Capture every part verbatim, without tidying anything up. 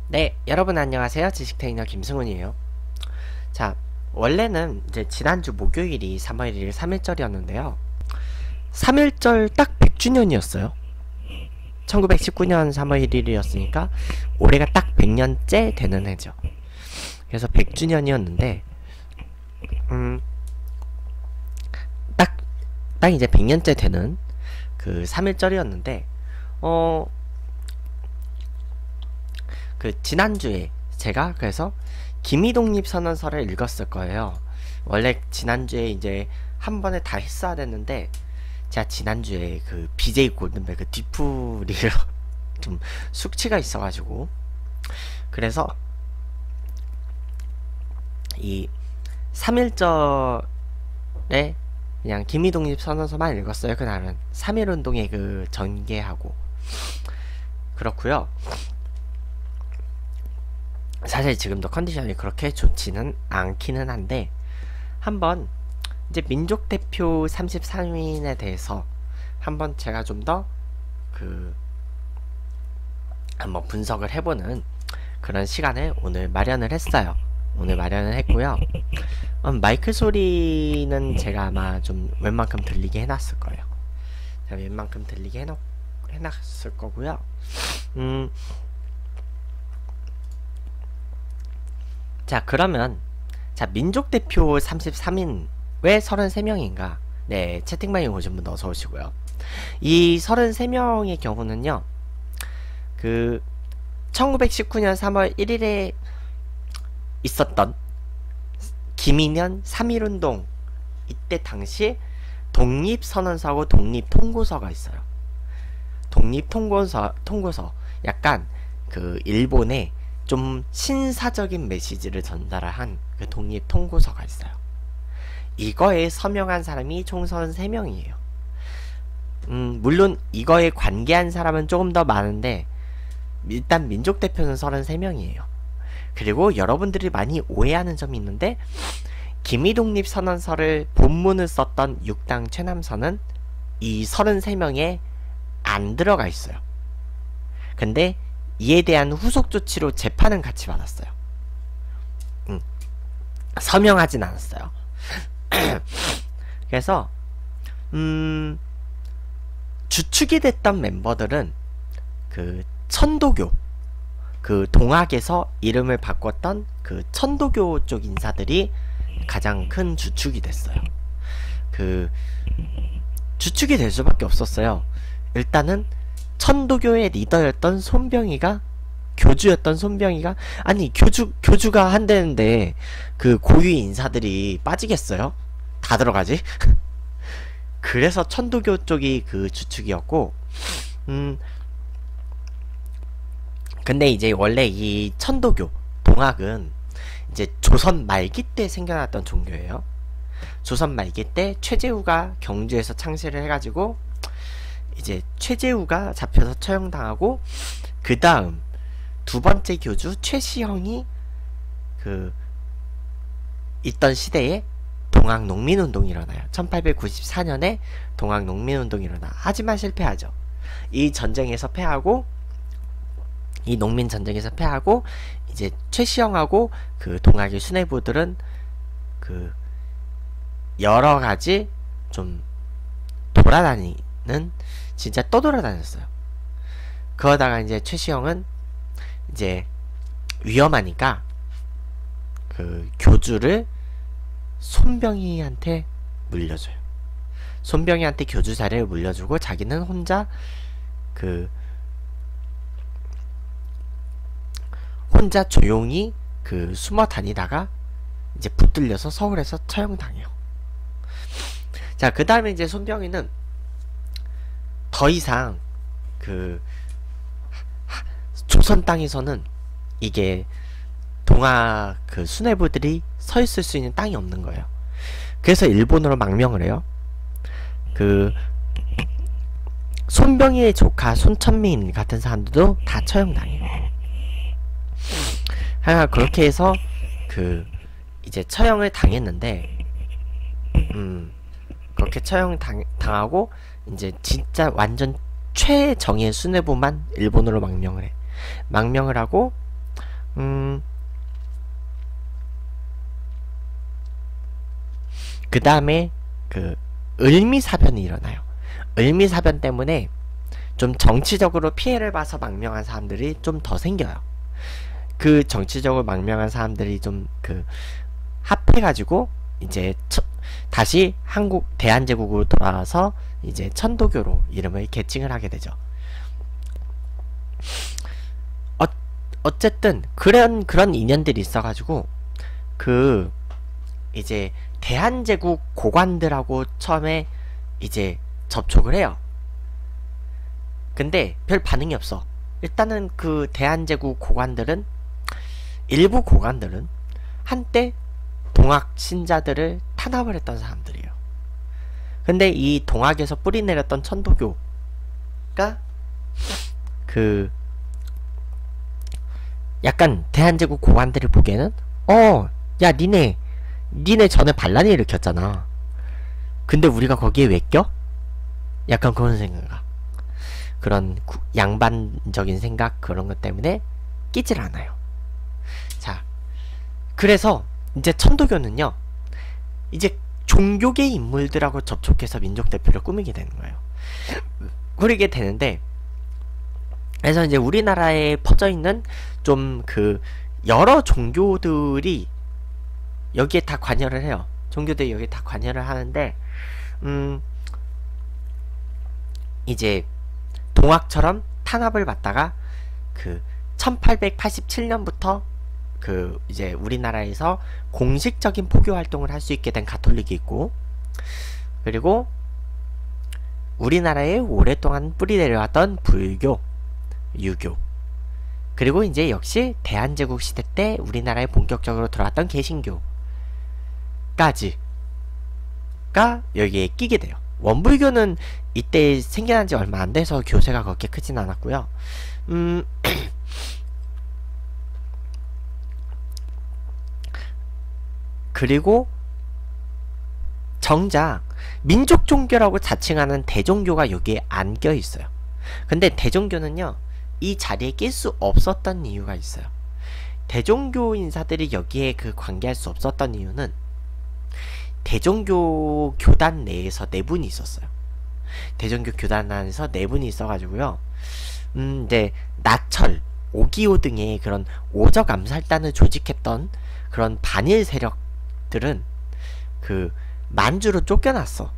네, 여러분 안녕하세요. 지식트레이너 김승훈이에요. 자, 원래는 이제 지난주 목요일이 삼월 일일 삼일절이었는데요. 삼일절 딱 백 주년이었어요. 천구백십구 년 삼월 일일이었으니까 올해가 딱 백 년째 되는 해죠. 그래서 백 주년이었는데 음, 딱, 딱 이제 백 년째 되는 그 삼일절이었는데 어, 그 지난주에 제가 그래서 기미독립선언서를 읽었을 거예요. 원래 지난주에 이제 한 번에 다 했어야 됐는데 제가 지난주에 그 비제이 골든벨 뒤풀이를 좀 숙취가 있어가지고 그래서 이 삼일절에 그냥 기미독립선언서만 읽었어요. 그날은 삼일운동의 그 전개하고 그렇고요. 사실 지금도 컨디션이 그렇게 좋지는 않기는 한데 한번 이제 민족대표 삼십삼 인에 대해서 한번 제가 좀 더 그 한번 분석을 해보는 그런 시간을 오늘 마련을 했어요. 오늘 마련을 했고요. 음, 마이크 소리는 제가 아마 좀 웬만큼 들리게 해놨을 거예요. 제가 웬만큼 들리게 해놓, 해놨을 거고요. 음, 자 그러면 자 민족대표 삼십삼 인 왜 서른세 명인가? 네, 채팅방에 오신 분 어서 오시고요. 이 서른세 명의 경우는요. 그 천구백십구 년 삼월 일일에 있었던 기민년 삼일운동 이때 당시 독립선언서하고 독립통고서가 있어요. 독립통고서 통고서 약간 그 일본의 좀 신사적인 메시지를 전달한 그 독립통고서가 있어요. 이거에 서명한 사람이 총 서른세 명이에요. 음, 물론 이거에 관계한 사람은 조금 더 많은데 일단 민족대표는 서른세 명이에요. 그리고 여러분들이 많이 오해하는 점이 있는데 기미독립선언서를 본문을 썼던 육당 최남선은 이 서른세 명에 안 들어가 있어요. 근데 이에 대한 후속 조치로 재판은 같이 받았어요. 음, 서명하진 않았어요. 그래서 음, 주축이 됐던 멤버들은 그 천도교 그 동학에서 이름을 바꿨던 그 천도교 쪽 인사들이 가장 큰 주축이 됐어요. 그 주축이 될 수밖에 없었어요. 일단은 천도교의 리더였던 손병희가 교주였던 손병희가 아니 교주 교주가 한대는데 그 고위 인사들이 빠지겠어요? 다 들어가지? 그래서 천도교 쪽이 그 주축이었고 음 근데 이제 원래 이 천도교 동학은 이제 조선 말기 때 생겨났던 종교예요. 조선 말기 때 최재우가 경주에서 창시를 해가지고 이제 최재우가 잡혀서 처형당하고 그 다음 두 번째 교주 최시형이 그 있던 시대에 동학 농민운동이 일어나요. 천팔백구십사 년에 동학 농민운동이 일어나. 하지만 실패하죠. 이 전쟁에서 패하고 이 농민 전쟁에서 패하고 이제 최시형하고 그 동학의 수뇌부들은 그 여러 가지 좀 돌아다니는 진짜 떠돌아다녔어요. 그러다가 이제 최시형은 이제 위험하니까 그 교주를 손병희한테 물려줘요. 손병희한테 교주 자리를 물려주고 자기는 혼자 그 혼자 조용히 그 숨어 다니다가 이제 붙들려서 서울에서 처형당해요. 자, 그 다음에 이제 손병희는 더 이상 그 조선 땅에서는 이게 동학 그 수뇌부들이 서 있을 수 있는 땅이 없는 거예요. 그래서 일본으로 망명을 해요. 그 손병희의 조카 손천민 같은 사람들도 다 처형당해요. 하여간 그렇게 해서 그 이제 처형을 당했는데 음 그렇게 처형 당, 당하고 이제 진짜 완전 최정예 수뇌부만 일본으로 망명을 해. 망명을 하고 음, 그 다음에 그 을미사변이 일어나요. 을미사변 때문에 좀 정치적으로 피해를 봐서 망명한 사람들이 좀 더 생겨요. 그 정치적으로 망명한 사람들이 좀 그 합해가지고 이제 처, 다시 한국 대한제국으로 돌아와서 이제 천도교로 이름을 개칭을 하게 되죠. 어, 어쨌든 그런 그런 인연들이 있어가지고 그 이제 대한제국 고관들하고 처음에 이제 접촉을 해요. 근데 별 반응이 없어. 일단은 그 대한제국 고관들은 일부 고관들은 한때 동학 신자들을 탄압을 했던 사람들이에요. 근데 이 동학에서 뿌리 내렸던 천도교가 그 약간 대한제국 고관들이 보기에는 어, 야 니네 니네 전에 반란을 일으켰잖아. 근데 우리가 거기에 왜 껴? 약간 그런 생각, 그런 구, 양반적인 생각, 그런 것 때문에 끼질 않아요. 자, 그래서 이제 천도교는요, 이제 종교계 인물들하고 접촉해서 민족대표를 꾸미게 되는 거예요. 그러게 되는데, 그래서 이제 우리나라에 퍼져 있는 좀 그 여러 종교들이 여기에 다 관여를 해요. 종교들이 여기에 다 관여를 하는데, 음, 이제 동학처럼 탄압을 받다가 그 천팔백팔십칠 년부터 그 이제 우리나라에서 공식적인 포교 활동을 할 수 있게 된 가톨릭이 있고, 그리고 우리나라에 오랫동안 뿌리 내려왔던 불교, 유교, 그리고 이제 역시 대한제국 시대 때 우리나라에 본격적으로 들어왔던 개신교까지가 여기에 끼게 돼요. 원불교는 이때 생겨난 지 얼마 안 돼서 교세가 그렇게 크진 않았고요. 음, 그리고 정작 민족 종교라고 자칭하는 대종교가 여기에 안 껴 있어요. 근데 대종교는요, 이 자리에 낄 수 없었던 이유가 있어요. 대종교 인사들이 여기에 그 관계할 수 없었던 이유는 대종교 교단 내에서 내분이 있었어요. 대종교 교단 안에서 내분이 있어가지고요. 음, 이제 나철, 오기오 등의 그런 오적 암살단을 조직했던 그런 반일 세력들은 그 만주로 쫓겨났어.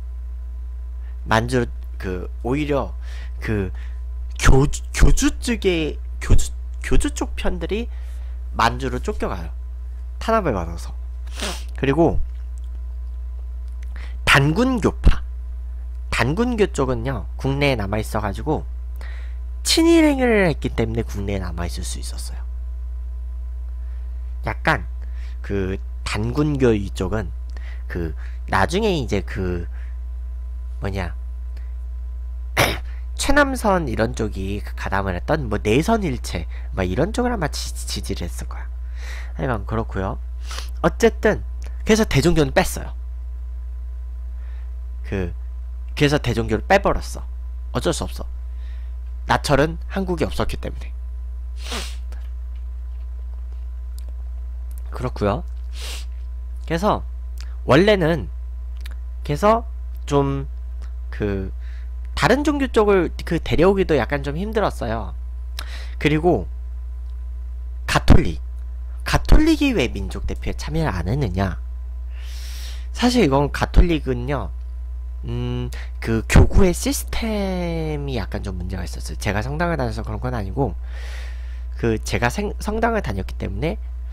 만주로 그 오히려 그 교주, 교주 쪽의 교주 교주 쪽 편들이 만주로 쫓겨가요. 탄압을 받아서. 그리고 단군교파, 단군교 쪽은요 국내에 남아있어가지고 친일행위를 했기 때문에 국내에 남아있을 수 있었어요. 약간 그 단군교 이쪽은 그 나중에 이제 그 뭐냐 최남선 이런 쪽이 가담을 했던 뭐 내선일체 막 이런 쪽을 아마 지, 지지를 했을 거야. 하여간 그렇고요. 어쨌든 그래서 대종교는 뺐어요. 그 그래서 대종교를 빼버렸어. 어쩔 수 없어. 나철은 한국이 없었기 때문에. 그렇고요. 그래서 원래는 그래서 좀 그 다른 종교 쪽을 그 데려오기도 약간 좀 힘들었어요. 그리고 가톨릭 가톨릭이 왜 민족 대표에 참여를 안 했느냐? 사실 이건 가톨릭은요, 음, 그 교구의 시스템이 약간 좀 문제가 있었어요. 제가 성당을 다녀서 그런 건 아니고, 그 제가 생, 성당을 다녔기 때문에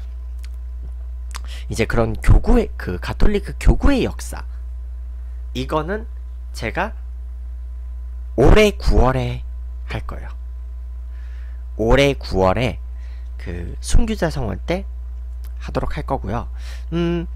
이제 그런 교구의 그 가톨릭 그 교구의 역사, 이거는 제가 올해 구월에 할 거예요. 올해 구월에 그 순교자 성원 때 하도록 할 거고요. 음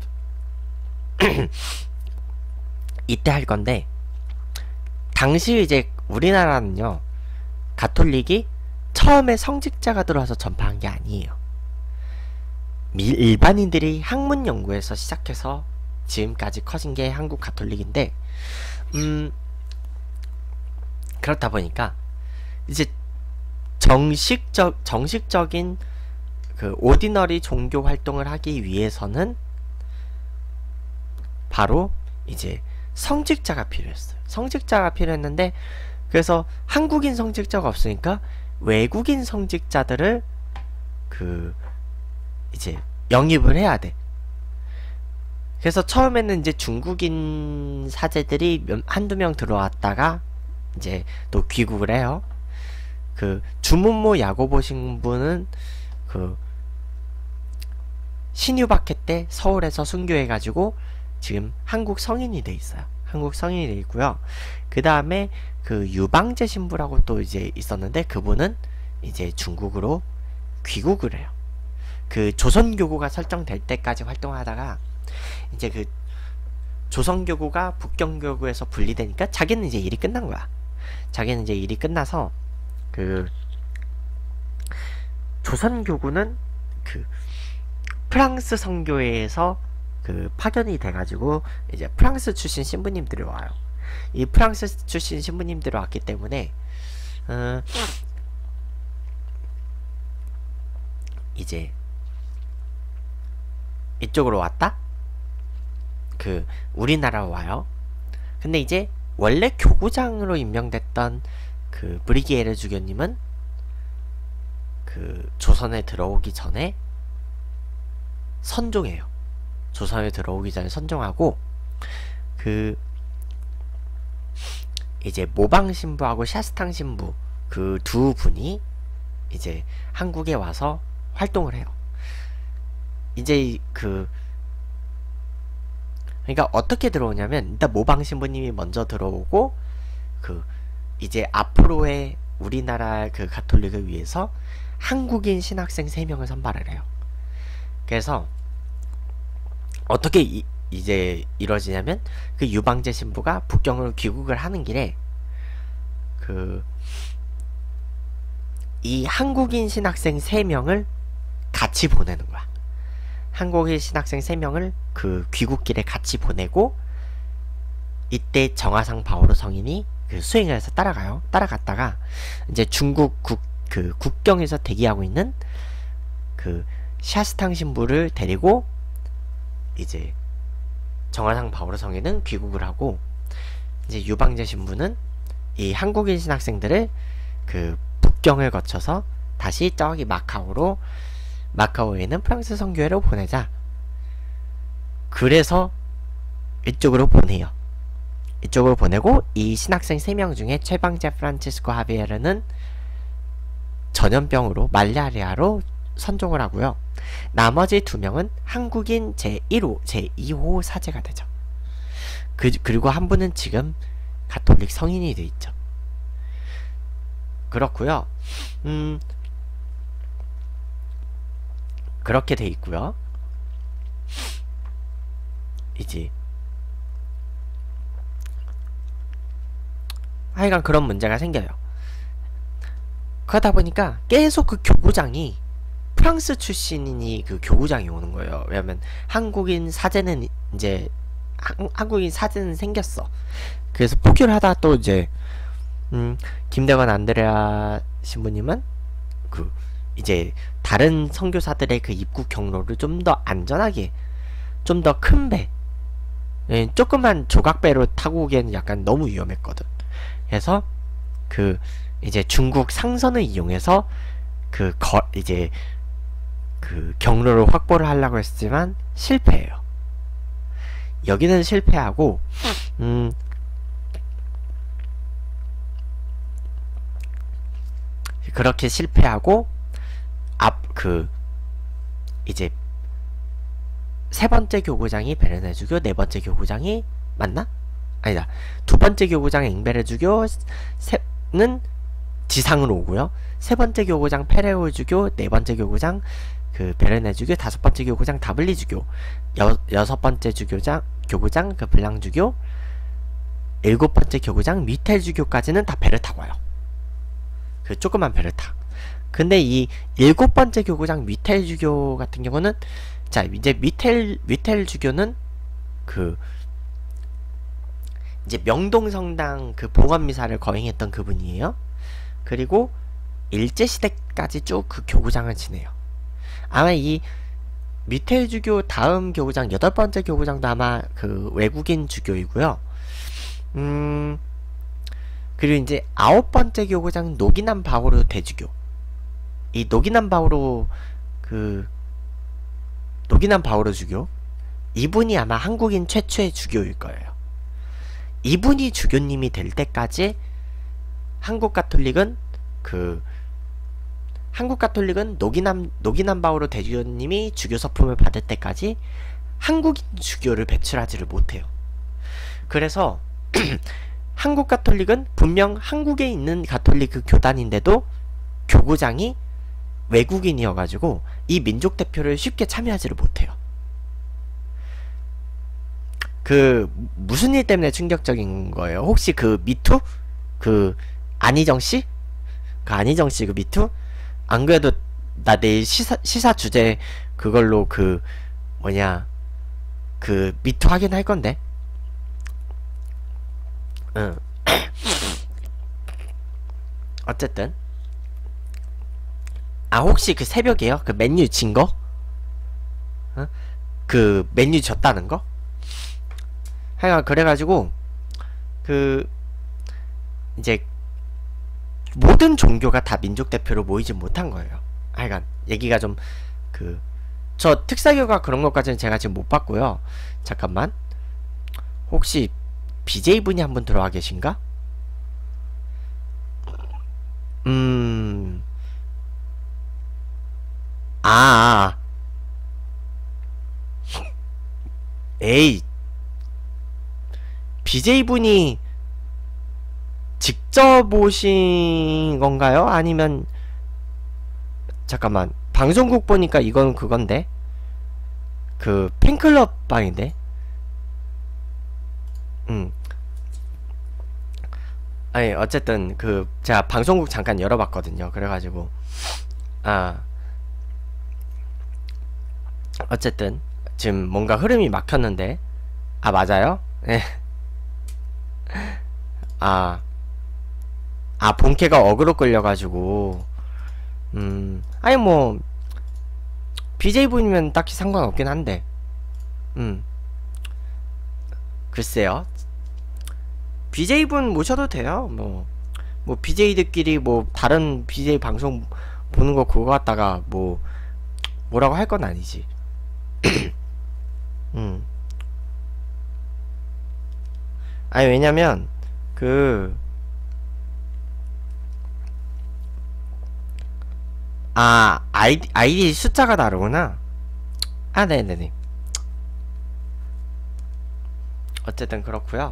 이때 할 건데, 당시 이제 우리나라는요 가톨릭이 처음에 성직자가 들어와서 전파한 게 아니에요. 미, 일반인들이 학문 연구에서 시작해서 지금까지 커진 게 한국 가톨릭인데, 음 그렇다 보니까 이제 정식적 정식적인 그 오디너리 종교 활동을 하기 위해서는 바로 이제 성직자가 필요했어요. 성직자가 필요했는데, 그래서 한국인 성직자가 없으니까 외국인 성직자들을 그 이제 영입을 해야 돼. 그래서 처음에는 이제 중국인 사제들이 한두 명 들어왔다가 이제 또 귀국을 해요. 그 주문모 야고보 신부는 그 신유박해 때 서울에서 순교해가지고 지금 한국 성인이 돼 있어요. 한국 성인이 돼 있고요. 그 다음에 그 유방제 신부라고 또 이제 있었는데, 그분은 이제 중국으로 귀국을 해요. 그 조선교구가 설정될 때까지 활동하다가 이제 그 조선교구가 북경교구에서 분리되니까 자기는 이제 일이 끝난 거야. 자기는 이제 일이 끝나서 그 조선교구는 그 프랑스 선교회에서 그 파견이 돼가지고 이제 프랑스 출신 신부님들이 와요. 이 프랑스 출신 신부님들이 왔기 때문에 어, 이제 이쪽으로 왔다? 그 우리나라로 와요. 근데 이제 원래 교구장으로 임명됐던 그 브리기에르 주교님은 그 조선에 들어오기 전에 선종해요. 조선에 들어오기 전에 선종하고, 그 이제 모방 신부하고 샤스탕 신부 그 두 분이 이제 한국에 와서 활동을 해요. 이제 그 그러니까 어떻게 들어오냐면, 일단 모방 신부님이 먼저 들어오고, 그 이제 앞으로의 우리나라 그 가톨릭을 위해서 한국인 신학생 세 명을 선발을 해요. 그래서 어떻게 이, 이제 이루어지냐면, 그 유방제 신부가 북경으로 귀국을 하는 길에 그 이 한국인 신학생 세 명을 같이 보내는 거야. 한국인 신학생 세 명을 그 귀국길에 같이 보내고, 이때 정화상 바오로 성인이 그 수행을 해서 따라가요. 따라갔다가 이제 중국 국, 그 국경에서 대기하고 있는 그 샤스탕 신부를 데리고 이제 정화상 바오로 성인은 귀국을 하고, 이제 유방제 신부는 이 한국인 신학생들을 그 북경을 거쳐서 다시 저기 마카오로, 마카오에 있는 프랑스 선교회로 보내자. 그래서 이쪽으로 보내요. 이쪽으로 보내고, 이 신학생 세 명 중에 최방제 프란치스코 하비에르는 전염병으로 말라리아로 선종을 하고요. 나머지 두 명은 한국인 제일 호, 제이 호 사제가 되죠. 그, 그리고 한 분은 지금 가톨릭 성인이 돼 있죠. 그렇고요. 음, 그렇게 돼 있고요. 이제 하여간 그런 문제가 생겨요. 그러다 보니까 계속 그 교구장이 프랑스 출신이 그 교구장이 오는 거예요. 왜냐면 한국인 사제는 이제 한, 한국인 사제는 생겼어. 그래서 포기를 하다 또 이제 음, 김대건 안드레아 신부님은 그 이제 다른 선교사들의 그 입국 경로를 좀 더 안전하게, 좀 더 큰 배, 예, 조그만 조각배로 타고 오기에는 약간 너무 위험했거든. 그래서 그 이제 중국 상선을 이용해서 그 거 이제 그 경로를 확보를 하려고 했지만 실패해요. 여기는 실패하고, 음 그렇게 실패하고, 앞 그 이제 세 번째 교구장이 베르네주교, 네 번째 교구장이 맞나? 아니다. 두 번째 교구장 앵베르주교 세는 지상으로 오고요. 세 번째 교구장 페레오주교, 네 번째 교구장 그 베르네주교, 다섯 번째 교구장 다블리주교, 여, 여섯 번째 주교장 교구장 그 블랑주교, 일곱 번째 교구장 미텔주교까지는 다 배를 타고 와요. 그 조그만 배를 타. 근데 이 일곱 번째 교구장 미텔주교 같은 경우는, 자 이제 미텔 미텔주교는 그 이제 명동성당 그 봉헌미사를 거행했던 그분이에요. 그리고 일제시대까지 쭉 그 교구장을 지내요. 아마 이 미테일 주교 다음 교구장 여덟 번째 교구장도 아마 그 외국인 주교이고요. 음 그리고 이제 아홉 번째 교구장 노기남 바오로 대주교. 이 노기남 바오로 그 노기남 바오로 주교, 이분이 아마 한국인 최초의 주교일 거예요. 이분이 주교님이 될 때까지 한국 가톨릭은 그 한국 가톨릭은 노기남 노기남 바오로 대주교님이 주교 서품을 받을 때까지 한국인 주교를 배출하지를 못해요. 그래서 한국 가톨릭은 분명 한국에 있는 가톨릭 그 교단인데도 교구장이 외국인이어가지고 이 민족 대표를 쉽게 참여하지를 못해요. 그 무슨 일 때문에 충격적인 거예요? 혹시 그 미투? 그 안희정씨? 그 안희정씨 그 미투? 안 그래도 나 내일 시사, 시사 주제 그걸로 그 뭐냐 그 미투 하긴 할 건데. 응. 어쨌든 아 혹시 그 새벽에요? 그 맨유 진 거? 어? 그 맨유 졌다는 거? 하여간 그래가지고 그 이제 모든 종교가 다 민족 대표로 모이지 못한 거예요. 하여간 얘기가 좀 그 저 특사교가 그런 것까지는 제가 지금 못 봤고요. 잠깐만, 혹시 비제이분이 한 분 들어와 계신가? 음... 아, 에이, 비제이분이 직접 오신 건가요? 아니면 잠깐만, 방송국 보니까 이건 그건데 그 팬클럽 방인데. 음 아니 어쨌든 그 제가 방송국 잠깐 열어봤거든요. 그래가지고 아 어쨌든 지금 뭔가 흐름이 막혔는데. 아 맞아요? 네. 아, 아 본캐가 어그로 끌려가지고 음 아니 뭐 비제이분이면 딱히 상관없긴 한데 음 글쎄요, 비제이분 모셔도 돼요. 뭐 뭐 비제이들끼리 뭐 다른 비제이 방송 보는 거 그거 갖다가 뭐 뭐라고 할 건 아니지. 음 아니 왜냐면 그 아, 아이디, 아이디 숫자가 다르구나. 아, 네네네. 어쨌든 그렇구요.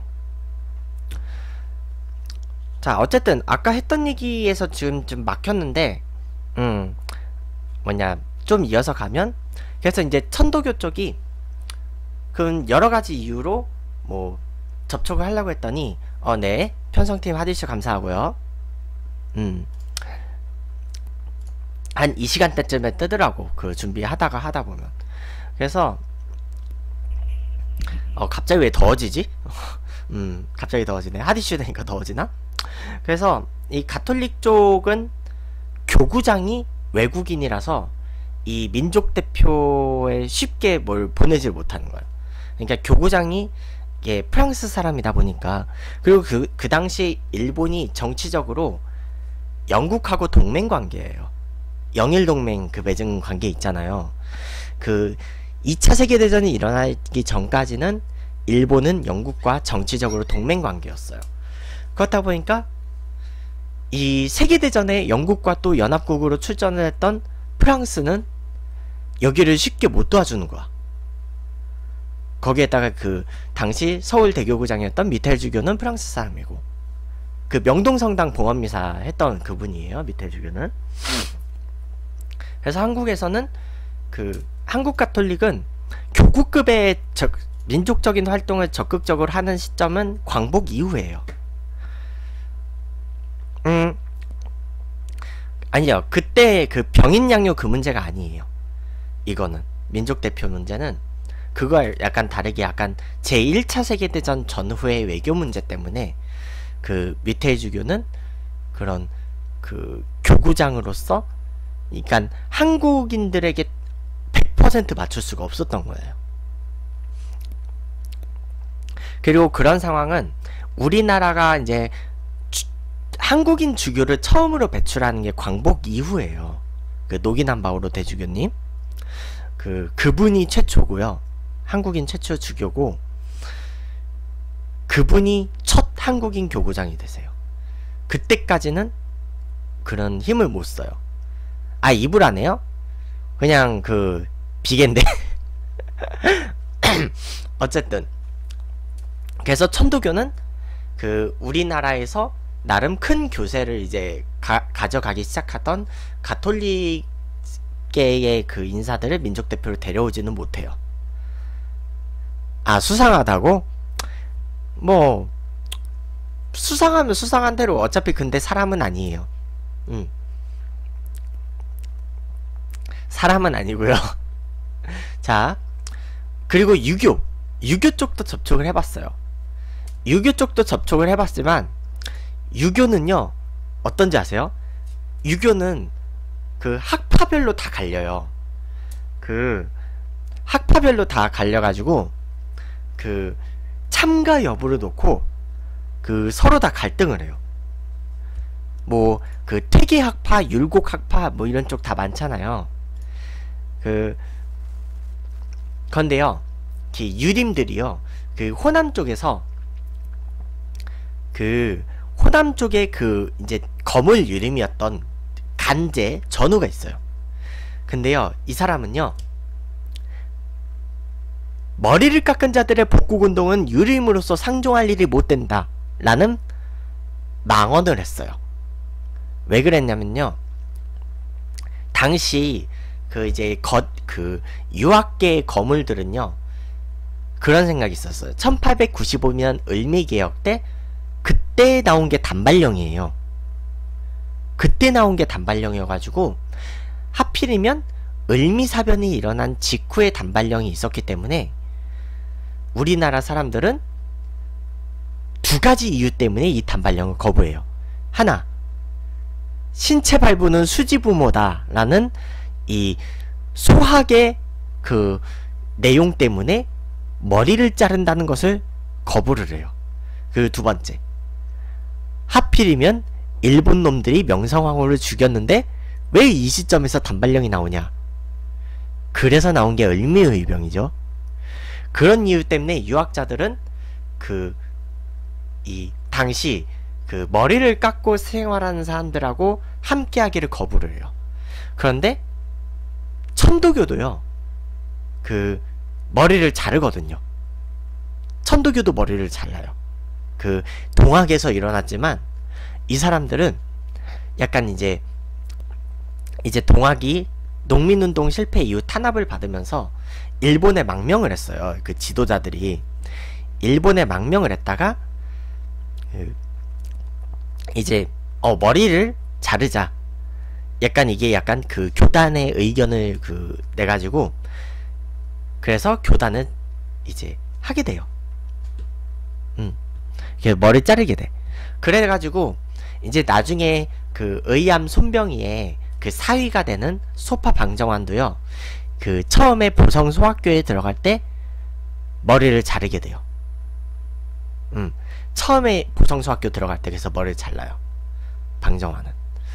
자, 어쨌든 아까 했던 얘기에서 지금 좀 막혔는데 음 뭐냐 좀 이어서 가면, 그래서 이제 천도교 쪽이 그 여러가지 이유로 뭐 접촉을 하려고 했더니 어 네 편성팀 하디슈 감사하고요. 음 한 이 시간대쯤에 뜨더라고, 그 준비하다가 하다보면. 그래서 어 갑자기 왜 더워지지? 음 갑자기 더워지네. 하디슈 되니까 더워지나? 그래서 이 가톨릭 쪽은 교구장이 외국인이라서 이 민족 대표에 쉽게 뭘 보내질 못하는 거예요. 그러니까 교구장이 이게 프랑스 사람이다 보니까, 그리고 그, 그 당시 일본이 정치적으로 영국하고 동맹 관계예요. 영일동맹 그 맺은 관계 있잖아요. 그 이 차 세계대전이 일어나기 전까지는 일본은 영국과 정치적으로 동맹 관계였어요. 그렇다 보니까 이 세계대전에 영국과 또 연합국으로 출전을 했던 프랑스는 여기를 쉽게 못 도와주는 거야. 거기에다가 그 당시 서울 대교구장이었던 미텔 주교는 프랑스 사람이고, 그 명동성당 봉헌미사 했던 그분이에요, 미텔 주교는. 그래서 한국에서는 그 한국 가톨릭은 교구급의 적, 민족적인 활동을 적극적으로 하는 시점은 광복 이후에요. 음 아니요, 그때 그 병인 양요 그 문제가 아니에요. 이거는 민족 대표 문제는 그걸 약간 다르게, 약간 제일 차 세계대전 전후의 외교 문제 때문에 그 미테이 주교는 그런 그 교구장으로서, 그러니까 한국인들에게 퍼센트 맞출 수가 없었던 거예요. 그리고 그런 상황은 우리나라가 이제 주, 한국인 주교를 처음으로 배출하는 게 광복 이후예요. 그 노기남 바오로 대주교님, 그 그분이 최초고요. 한국인 최초 주교고, 그분이 첫 한국인 교구장이 되세요. 그때까지는 그런 힘을 못 써요. 아, 입을 안 해요? 그냥 그 비계인데. 어쨌든 그래서 천도교는 그 우리나라에서 나름 큰 교세를 이제 가, 가져가기 시작하던 가톨릭계의 그 인사들을 민족 대표로 데려오지는 못해요. 아, 수상하다고? 뭐 수상하면 수상한 대로 어차피 근데 사람은 아니에요. 음. 사람은 아니고요. 자, 그리고 유교 유교 쪽도 접촉을 해봤어요. 유교 쪽도 접촉을 해봤지만 유교는요 어떤지 아세요? 유교는 그 학파별로 다 갈려요. 그 학파별로 다 갈려가지고 그 참가 여부를 놓고 그 서로 다 갈등을 해요. 뭐 그 퇴계학파, 율곡학파 뭐 이런 쪽 다 많잖아요. 그 건데요, 그 유림들이요, 그 호남 쪽에서 그 호남 쪽에 그 이제 거물 유림이었던 간제 전우가 있어요. 근데요, 이 사람은요, 머리를 깎은 자들의 복국운동은 유림으로서 상종할 일이 못된다 라는 망언을 했어요. 왜 그랬냐면요, 당시 그 이제 겉 그 유학계의 거물들은요 그런 생각이 있었어요. 천팔백구십오 년 을미개혁 때 그때 나온 게 단발령이에요. 그때 나온 게 단발령이어가지고 하필이면 을미사변이 일어난 직후에 단발령이 있었기 때문에 우리나라 사람들은 두 가지 이유 때문에 이 단발령을 거부해요. 하나, 신체 발부는 수지부모다 라는 이 소학의 그 내용 때문에 머리를 자른다는 것을 거부를 해요. 그 두 번째, 하필이면 일본 놈들이 명성황후를 죽였는데 왜 이 시점에서 단발령이 나오냐, 그래서 나온 게 을미의병이죠. 그런 이유 때문에 유학자들은 그 이 당시 그 머리를 깎고 생활하는 사람들하고 함께 하기를 거부를 해요. 그런데 천도교도요 그 머리를 자르거든요. 천도교도 머리를 잘라요. 그 동학에서 일어났지만 이 사람들은 약간 이제 이제 동학이 농민운동 실패 이후 탄압을 받으면서 일본에 망명을 했어요. 그 지도자들이 일본에 망명을 했다가 그 이제 어 머리를 자르자, 약간 이게 약간 그 교단의 의견을 그 내가지고 그래서 교단을 이제 하게 돼요. 음, 머리 자르게 돼. 그래가지고 이제 나중에 그 의암 손병희의 그 사위가 되는 소파 방정환도요, 그 처음에 보성 소학교에 들어갈 때 머리를 자르게 돼요. 음, 처음에 보성 소학교 들어갈 때 그래서 머리를 잘라요, 방정환은.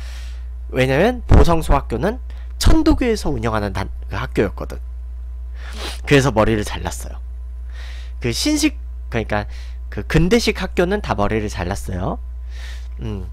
왜냐면 보성 소학교는 천도교에서 운영하는 단, 그 학교였거든. 그래서 머리를 잘랐어요. 그 신식, 그러니까 그 근대식 학교는 다 머리를 잘랐어요. 음.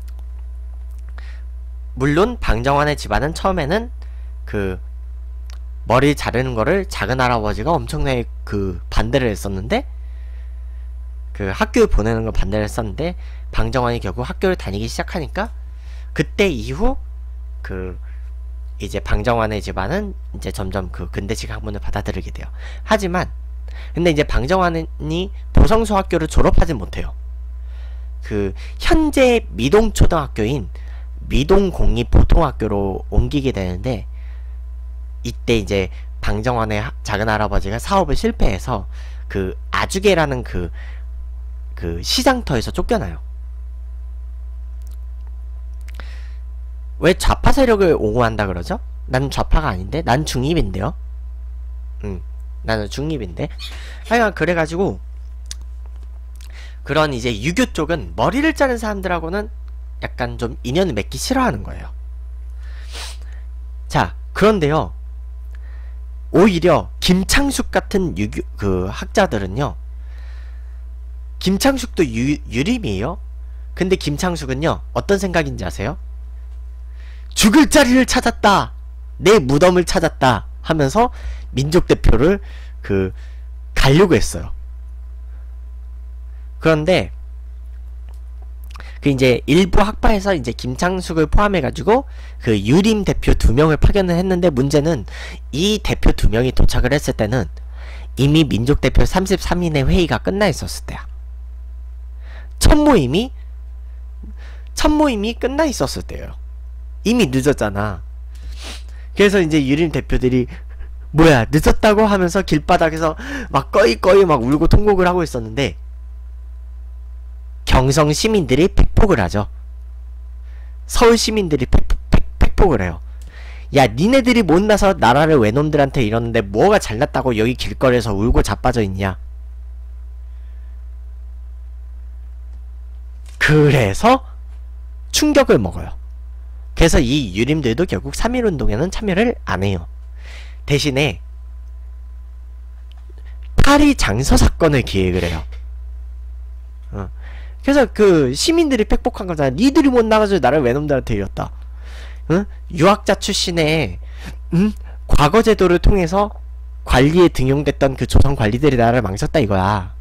물론 방정환의 집안은 처음에는 그 머리 자르는 거를 작은 할아버지가 엄청나게 그 반대를 했었는데, 그 학교에 보내는 걸 반대를 했었는데 방정환이 결국 학교를 다니기 시작하니까 그때 이후 그 이제 방정환의 집안은 이제 점점 그 근대식 학문을 받아들이게 돼요. 하지만 근데 이제 방정환이 보성소학교를 졸업하진 못해요. 그 현재 미동초등학교인 미동공립보통학교로 옮기게 되는데, 이때 이제 방정환의 작은 할아버지가 사업을 실패해서 그 아주개라는 그 그 시장터에서 쫓겨나요. 왜 좌파 세력을 옹호한다 그러죠? 난 좌파가 아닌데? 난 중립인데요? 음, 나는 중립인데. 하여간 그래가지고 그런 이제 유교 쪽은 머리를 자른 사람들하고는 약간 좀 인연을 맺기 싫어하는 거예요. 자, 그런데요, 오히려 김창숙 같은 유교 그 학자들은요, 김창숙도 유, 유림이에요. 근데 김창숙은요, 어떤 생각인지 아세요? 죽을 자리를 찾았다, 내 무덤을 찾았다 하면서 민족 대표를 그 가려고 했어요. 그런데 그 이제 일부 학파에서 이제 김창숙을 포함해가지고 그 유림 대표 두 명을 파견을 했는데, 문제는 이 대표 두 명이 도착을 했을 때는 이미 민족 대표 삼십삼 인의 회의가 끝나 있었을 때야. 첫 모임이 첫 모임이 끝나 있었을 때예요. 이미 늦었잖아. 그래서 이제 유림 대표들이 뭐야 늦었다고 하면서 길바닥에서 막 꺼이꺼이 막 울고 통곡을 하고 있었는데, 경성 시민들이 팩폭을 하죠. 서울 시민들이 팩, 팩, 팩폭을 해요. 야, 니네들이 못나서 나라를 외놈들한테 이러는데 뭐가 잘났다고 여기 길거리에서 울고 자빠져 있냐. 그래서 충격을 먹어요. 그래서 이 유림들도 결국 삼일운동에는 참여를 안해요. 대신에 파리 장서 사건을 기획을 해요. 어. 그래서 그 시민들이 팩폭한 거잖아. 니들이 못 나가서 나를 외놈들한테 이겼다. 응? 유학자 출신의 응? 과거 제도를 통해서 관리에 등용됐던 그 조선 관리들이 나라를 망쳤다 이거야.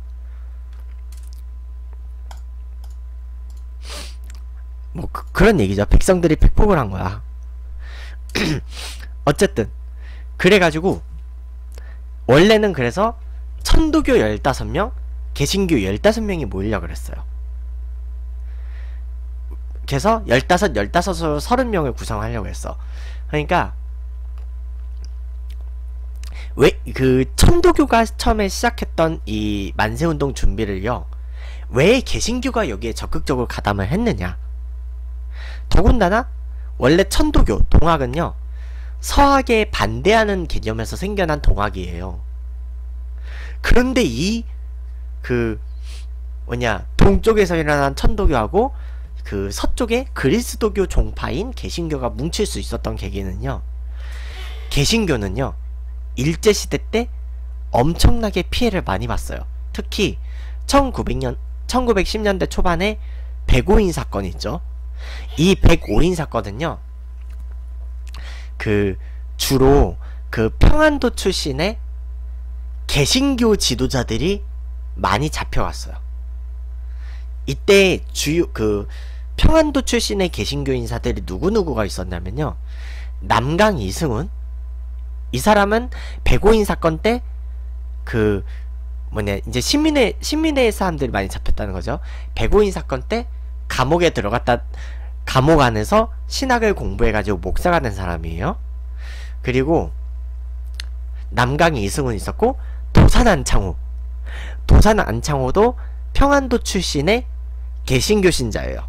뭐 그, 그런 얘기죠. 백성들이 팩폭을 한 거야. 어쨌든 그래가지고 원래는 그래서 천도교 열다섯 명, 개신교 열다섯 명이 모이려고 그랬어요. 그래서 열다섯, 열다섯으로 서른 명을 구성하려고 했어. 그러니까 왜 그 천도교가 처음에 시작했던 이 만세운동 준비를요, 왜 개신교가 여기에 적극적으로 가담을 했느냐. 더군다나 원래 천도교, 동학은요 서학에 반대하는 개념에서 생겨난 동학이에요. 그런데 이 그 뭐냐 동쪽에서 일어난 천도교하고 그 서쪽의 그리스도교 종파인 개신교가 뭉칠 수 있었던 계기는요, 개신교는요 일제시대 때 엄청나게 피해를 많이 봤어요. 특히 천구백 년, 천구백십 년대 초반에 백오인 사건이 있죠. 이 백오인 사건은요 그 주로 그 평안도 출신의 개신교 지도자들이 많이 잡혀갔어요. 이때 주요 그 평안도 출신의 개신교 인사들이 누구누구가 있었냐면요, 남강 이승훈, 이 사람은 백오인 사건 때 그 뭐냐 이제 신민회 신민회의 사람들이 많이 잡혔다는 거죠. 백오인 사건 때 감옥에 들어갔다, 감옥 안에서 신학을 공부해가지고 목사가 된 사람이에요. 그리고 남강이 이승훈 있었고, 도산 안창호, 도산 안창호도 평안도 출신의 개신교 신자예요.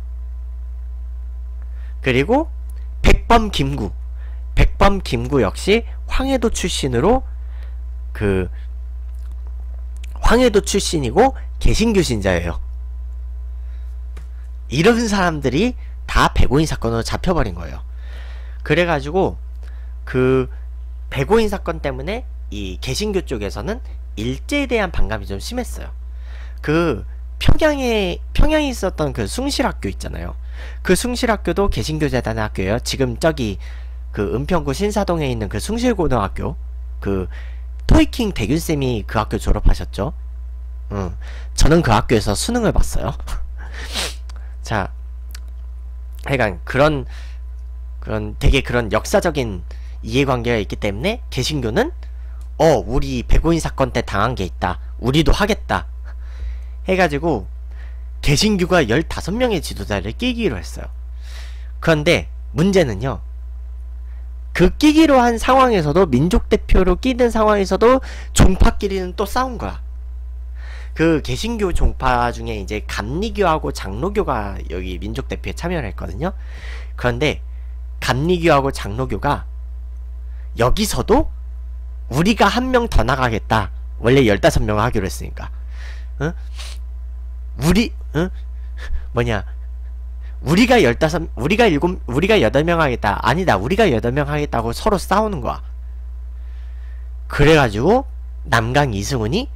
그리고 백범 김구, 백범 김구 역시 황해도 출신으로 그 황해도 출신이고 개신교 신자예요. 이런 사람들이 다 백오인 사건으로 잡혀버린 거예요. 그래가지고 그 백오인 사건 때문에 이 개신교 쪽에서는 일제에 대한 반감이 좀 심했어요. 그 평양에 평양에 있었던 그 숭실학교 있잖아요. 그 숭실학교도 개신교 재단의 학교예요. 지금 저기 그 은평구 신사동에 있는 그 숭실고등학교, 그 토이킹 대균쌤이 그 학교 졸업하셨죠. 응. 저는 그 학교에서 수능을 봤어요. 자, 하여간 그런 그런 되게 그런 역사적인 이해관계가 있기 때문에 개신교는 어 우리 백오인 사건 때 당한 게 있다, 우리도 하겠다 해가지고 개신교가 열다섯 명의 지도자를 끼기로 했어요. 그런데 문제는요, 그 끼기로 한 상황에서도, 민족 대표로 끼는 상황에서도 종파끼리는 또 싸운 거야. 그 개신교 종파 중에 이제 감리교하고 장로교가 여기 민족 대표에 참여를 했거든요. 그런데 감리교하고 장로교가 여기서도 우리가 한 명 더 나가겠다. 원래 열다섯 명 하기로 했으니까. 응? 우리, 응? 뭐냐. 우리가 열다섯, 우리가 일곱, 우리가 여덟 명 하겠다. 아니다. 우리가 여덟 명 하겠다고 서로 싸우는 거야. 그래가지고, 남강 이승훈이,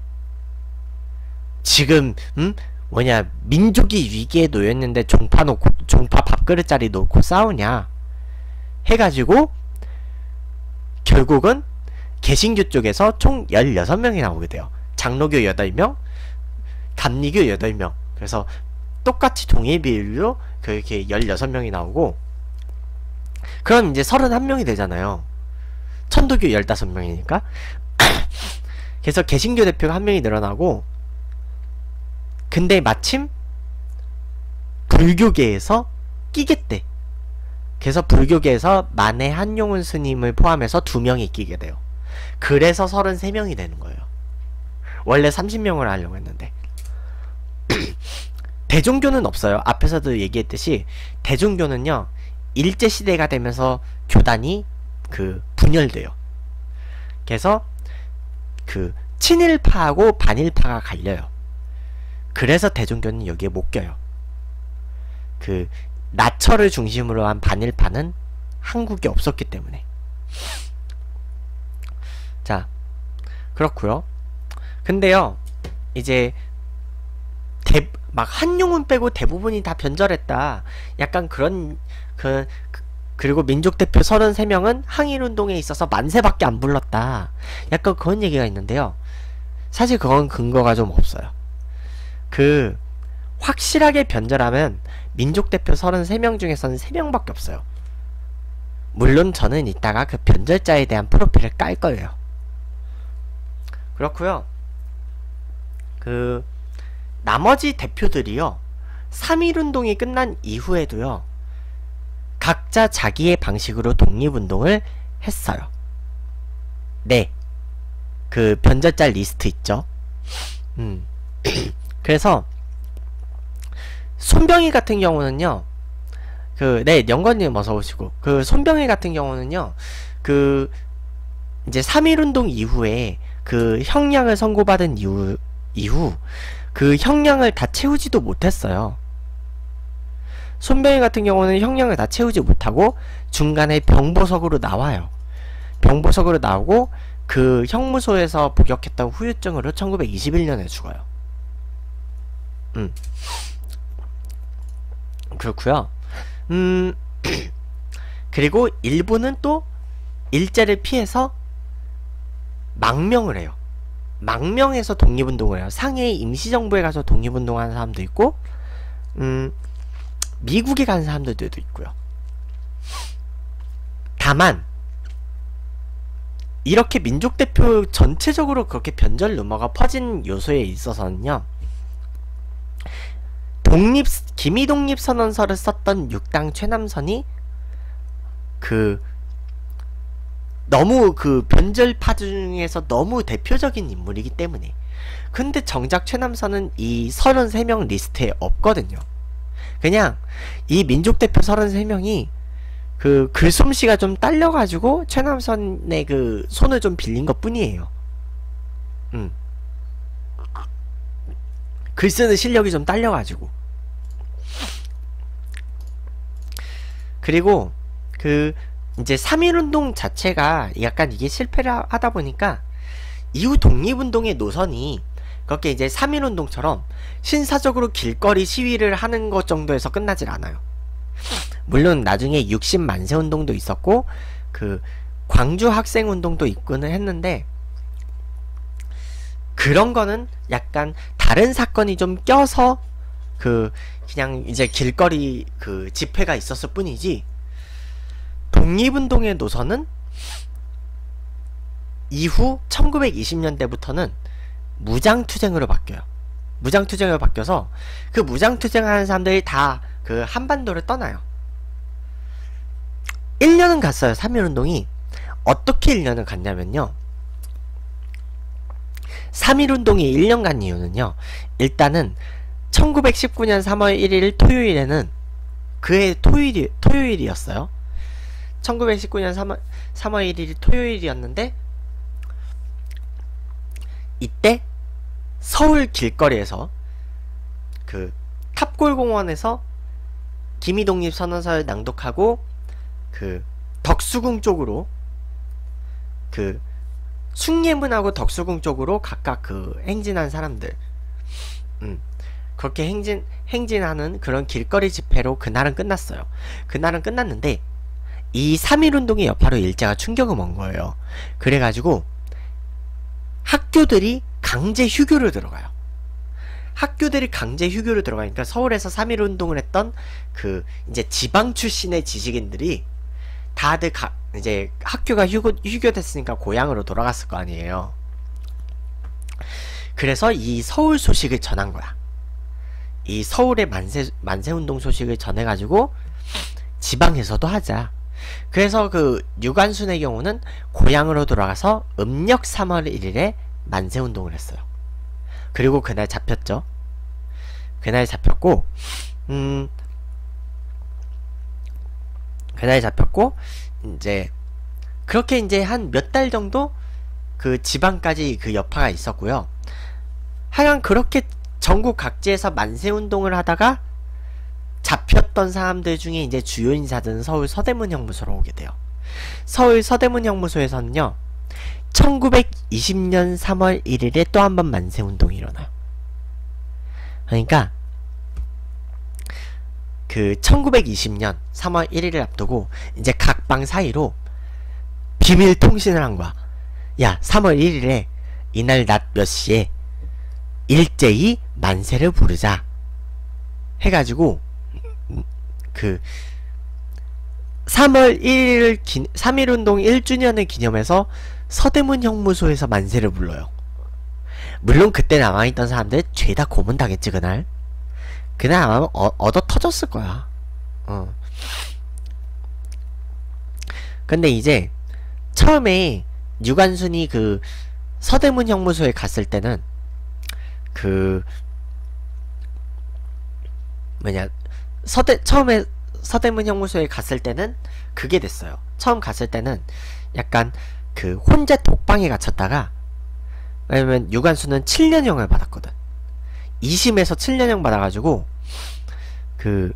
지금, 음? 뭐냐, 민족이 위기에 놓였는데 종파 놓고, 종파 밥그릇짜리 놓고 싸우냐. 해가지고, 결국은, 개신교 쪽에서 총 열여섯 명이 나오게 돼요. 장로교 여덟 명, 감리교 여덟 명. 그래서 똑같이 동일 비율로 그렇게 열여섯 명이 나오고, 그럼 이제 서른한 명이 되잖아요. 천도교 열다섯 명이니까. 그래서 개신교 대표가 한 명이 늘어나고, 근데 마침 불교계에서 끼겠대. 그래서 불교계에서 만해 한용운 스님을 포함해서 두 명이 끼게 돼요. 그래서 서른세 명이 되는 거예요. 원래 삼십 명을 하려고 했는데. 대종교는 없어요. 앞에서도 얘기했듯이 대종교는요, 일제시대가 되면서 교단이 그 분열돼요. 그래서 그 친일파하고 반일파가 갈려요. 그래서 대종교는 여기에 못 껴요. 그 나처를 중심으로 한 반일파는 한국에 없었기 때문에. 자, 그렇고요. 근데요, 이제 대, 막 한용운 빼고 대부분이 다 변절했다. 약간 그런 그, 그 그리고 민족대표 서른세 명은 항일운동에 있어서 만세밖에 안 불렀다. 약간 그런 얘기가 있는데요. 사실 그건 근거가 좀 없어요. 그 확실하게 변절하면 민족대표 서른세 명 중에서는 세 명밖에 없어요. 물론 저는 이따가 그 변절자에 대한 프로필을 깔 거예요. 그렇고요. 그 나머지 대표들이요, 삼일운동이 끝난 이후에도요, 각자 자기의 방식으로 독립운동을 했어요. 네, 그 변절자 리스트 있죠. 음. 그래서 손병희 같은 경우는요, 그, 네, 영건님 어서오시고, 그 손병희 같은 경우는요, 그 이제 삼일운동 이후에 그 형량을 선고받은 이후 이후 그 형량을 다 채우지도 못했어요. 손병희 같은 경우는 형량을 다 채우지 못하고 중간에 병보석으로 나와요. 병보석으로 나오고 그 형무소에서 복역했던 후유증으로 천구백이십일 년에 죽어요. 음. 그렇구요. 음. 그리고 일본은 또 일제를 피해서 망명을 해요. 망명해서 독립운동을 해요. 상해의 임시정부에 가서 독립운동하는 사람도 있고, 음, 미국에 가는 사람들도 있고요. 다만 이렇게 민족대표 전체적으로 그렇게 변절 루머가 퍼진 요소에 있어서는요, 독립, 기미독립선언서를 썼던 육당 최남선이 그 너무 그 변절파 중에서 너무 대표적인 인물이기 때문에. 근데 정작 최남선은 이 서른세 명 리스트에 없거든요. 그냥 이 민족대표 서른세 명이 그 글솜씨가 좀 딸려가지고 최남선의 그 손을 좀 빌린 것 뿐이에요. 음. 글쓰는 실력이 좀 딸려가지고. 그리고 그 이제 삼일운동 자체가 약간 이게 실패를 하다 보니까 이후 독립운동의 노선이 그렇게 이제 삼일운동처럼 신사적으로 길거리 시위를 하는 것 정도에서 끝나질 않아요. 물론 나중에 육십 만세 운동도 있었고 그 광주 학생 운동도 있고는 했는데, 그런 거는 약간 다른 사건이 좀 껴서 그 그냥 이제 길거리 그 집회가 있었을 뿐이지, 독립운동의 노선은 이후 천구백이십 년대부터는 무장투쟁으로 바뀌어요. 무장투쟁으로 바뀌어서 그 무장투쟁하는 사람들이 다 그 한반도를 떠나요. 일 년은 갔어요. 삼일운동이. 어떻게 일 년을 갔냐면요, 삼일운동이 일 년 간 이유는요, 일단은 천구백십구 년 삼월 일일 토요일에는 그해 토요일이, 토요일이었어요. 천구백십구 년 삼월, 삼월 일일이 토요일이었는데 이때 서울 길거리에서 그 탑골공원에서 기미독립선언서를 낭독하고 그 덕수궁 쪽으로 그 숭례문하고 덕수궁 쪽으로 각각 그 행진한 사람들, 음 그렇게 행진 행진하는 그런 길거리 집회로 그날은 끝났어요. 그날은 끝났는데 이 삼일운동의 여파로 일제가 충격을 먹은 거예요. 그래가지고 학교들이 강제 휴교를 들어가요. 학교들이 강제 휴교를 들어가니까 서울에서 삼일운동을 했던 그 이제 지방 출신의 지식인들이 다들 가, 이제 학교가 휴교, 휴교됐으니까 고향으로 돌아갔을 거 아니에요. 그래서 이 서울 소식을 전한 거야. 이 서울의 만세, 만세운동 소식을 전해가지고 지방에서도 하자. 그래서 그 유관순의 경우는 고향으로 돌아가서 음력 삼월 일일에 만세운동을 했어요. 그리고 그날 잡혔죠. 그날 잡혔고 음 그날 잡혔고 이제 그렇게 이제 한 몇 달 정도 그 지방까지 그 여파가 있었고요. 하여간 그렇게 전국 각지에서 만세운동을 하다가 잡혔던 사람들 중에 이제 주요 인사들은 서울 서대문 형무소로 오게 돼요. 서울 서대문 형무소에서는요 천구백이십 년 삼월 일일에 또 한 번 만세운동이 일어나요. 그러니까 그 천구백이십 년 삼월 일일을 앞두고 이제 각 방 사이로 비밀 통신을 한 거야. 야, 삼월 일일에 이날 낮 몇 시에 일제히 만세를 부르자 해가지고 그 삼월 일일 삼일운동 일 주년을 기념해서 서대문 형무소에서 만세를 불러요. 물론 그때 남아있던 사람들 죄다 고문당했지. 그날 그날 아마 어, 얻어 터졌을 거야. 어. 근데 이제 처음에 유관순이 그 서대문 형무소에 갔을 때는 그 뭐냐 서대 처음에 서대문 형무소에 갔을 때는 그게 됐어요. 처음 갔을 때는 약간 그 혼자 독방에 갇혔다가, 왜냐면 유관순은 칠 년형을 받았거든. 이심에서 칠 년형 받아가지고 그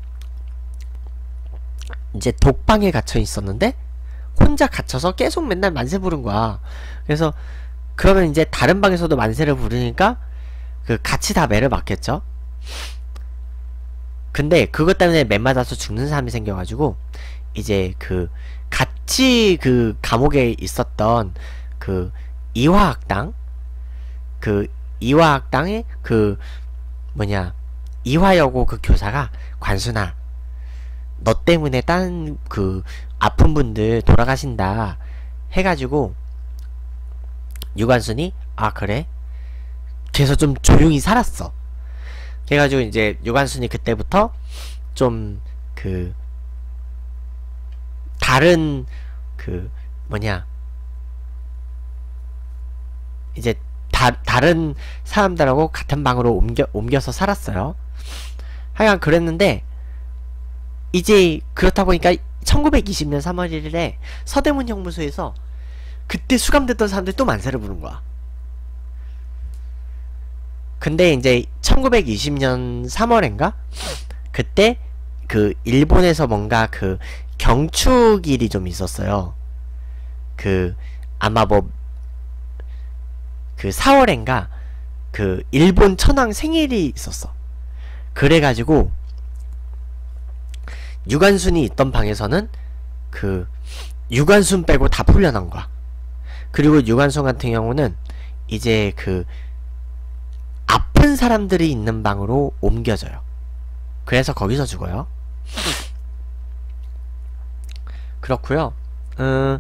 이제 독방에 갇혀 있었는데 혼자 갇혀서 계속 맨날 만세 부른 거야. 그래서 그러면 이제 다른 방에서도 만세를 부르니까 그 같이 다 매를 맞겠죠. 근데 그것 때문에 매 맞아서 죽는 사람이 생겨가지고 이제 그 같이 그 감옥에 있었던 그 이화학당 그 이화학당의 그 뭐냐 이화여고 그 교사가 관순아 너 때문에 딴 그 아픈 분들 돌아가신다 해가지고 유관순이 아 그래? 그래서 좀 조용히 살았어. 그래가지고 이제 유관순이 그때부터 좀 그 다른 그 뭐냐 이제 다, 다른 사람들하고 같은 방으로 옮겨, 옮겨서 살았어요. 하여간 그랬는데 이제 그렇다 보니까 천구백이십 년 삼월 일일에 서대문 형무소에서 그때 수감됐던 사람들이 또 만세를 부른 거야. 근데 이제 천구백이십 년 삼월인가? 그때 그 일본에서 뭔가 그 경축일이 좀 있었어요. 그 아마 뭐 그 사월인가 그 일본 천황 생일이 있었어. 그래가지고 유관순이 있던 방에서는 그 유관순 빼고 다 풀려난 거야. 그리고 유관순 같은 경우는 이제 그 아픈 사람들이 있는 방으로 옮겨져요. 그래서 거기서 죽어요. 그렇구요. 음,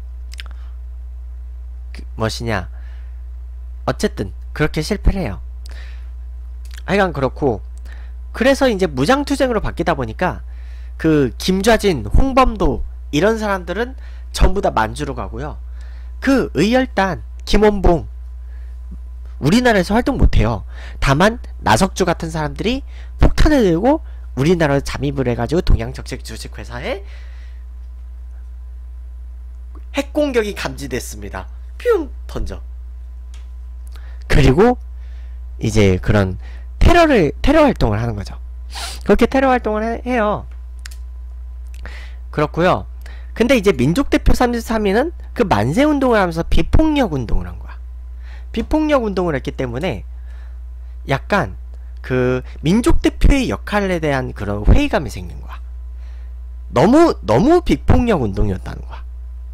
그 무엇이냐 어쨌든 그렇게 실패를 해요. 하여간 그렇고 그래서 이제 무장투쟁으로 바뀌다 보니까 그 김좌진, 홍범도 이런 사람들은 전부 다 만주로 가고요. 그 의열단, 김원봉 우리나라에서 활동 못해요. 다만 나석주 같은 사람들이 폭탄을 들고 우리나라로 잠입을 해가지고 동양적색 주식회사에 핵공격이 감지됐습니다. 뿅 던져. 그리고 이제 그런 테러를 테러 활동을 하는 거죠. 그렇게 테러 활동을 해, 해요. 그렇고요. 근데 이제 민족대표 삼십삼 인은 그 만세운동을 하면서 비폭력 운동을 한 거야. 비폭력 운동을 했기 때문에 약간 그 민족대표의 역할에 대한 그런 회의감이 생긴 거야. 너무 너무 비폭력 운동이었다는 거야.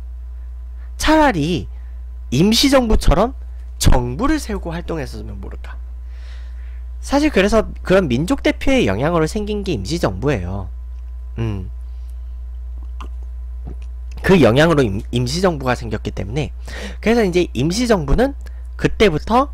차라리 임시정부처럼 정부를 세우고 활동했으면 모를까. 사실 그래서 그런 민족대표의 영향으로 생긴 게 임시정부예요. 음. 그 영향으로 임, 임시정부가 생겼기 때문에, 그래서 이제 임시정부는 그때부터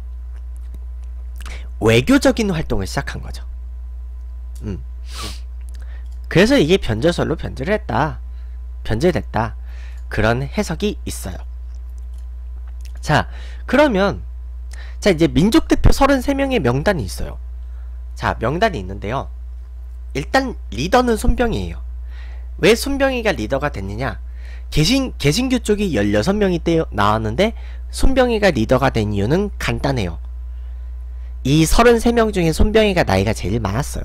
외교적인 활동을 시작한 거죠. 음. 그래서 이게 변절설로 변절을 했다, 변절됐다, 그런 해석이 있어요. 자, 그러면 자 이제 민족대표 서른세 명의 명단이 있어요. 자, 명단이 있는데요. 일단 리더는 손병희예요. 왜 손병희가 리더가 됐느냐? 개신, 개신교 쪽이 열여섯 명이 때 나왔는데 손병희가 리더가 된 이유는 간단해요. 이 서른세 명 중에 손병희가 나이가 제일 많았어요.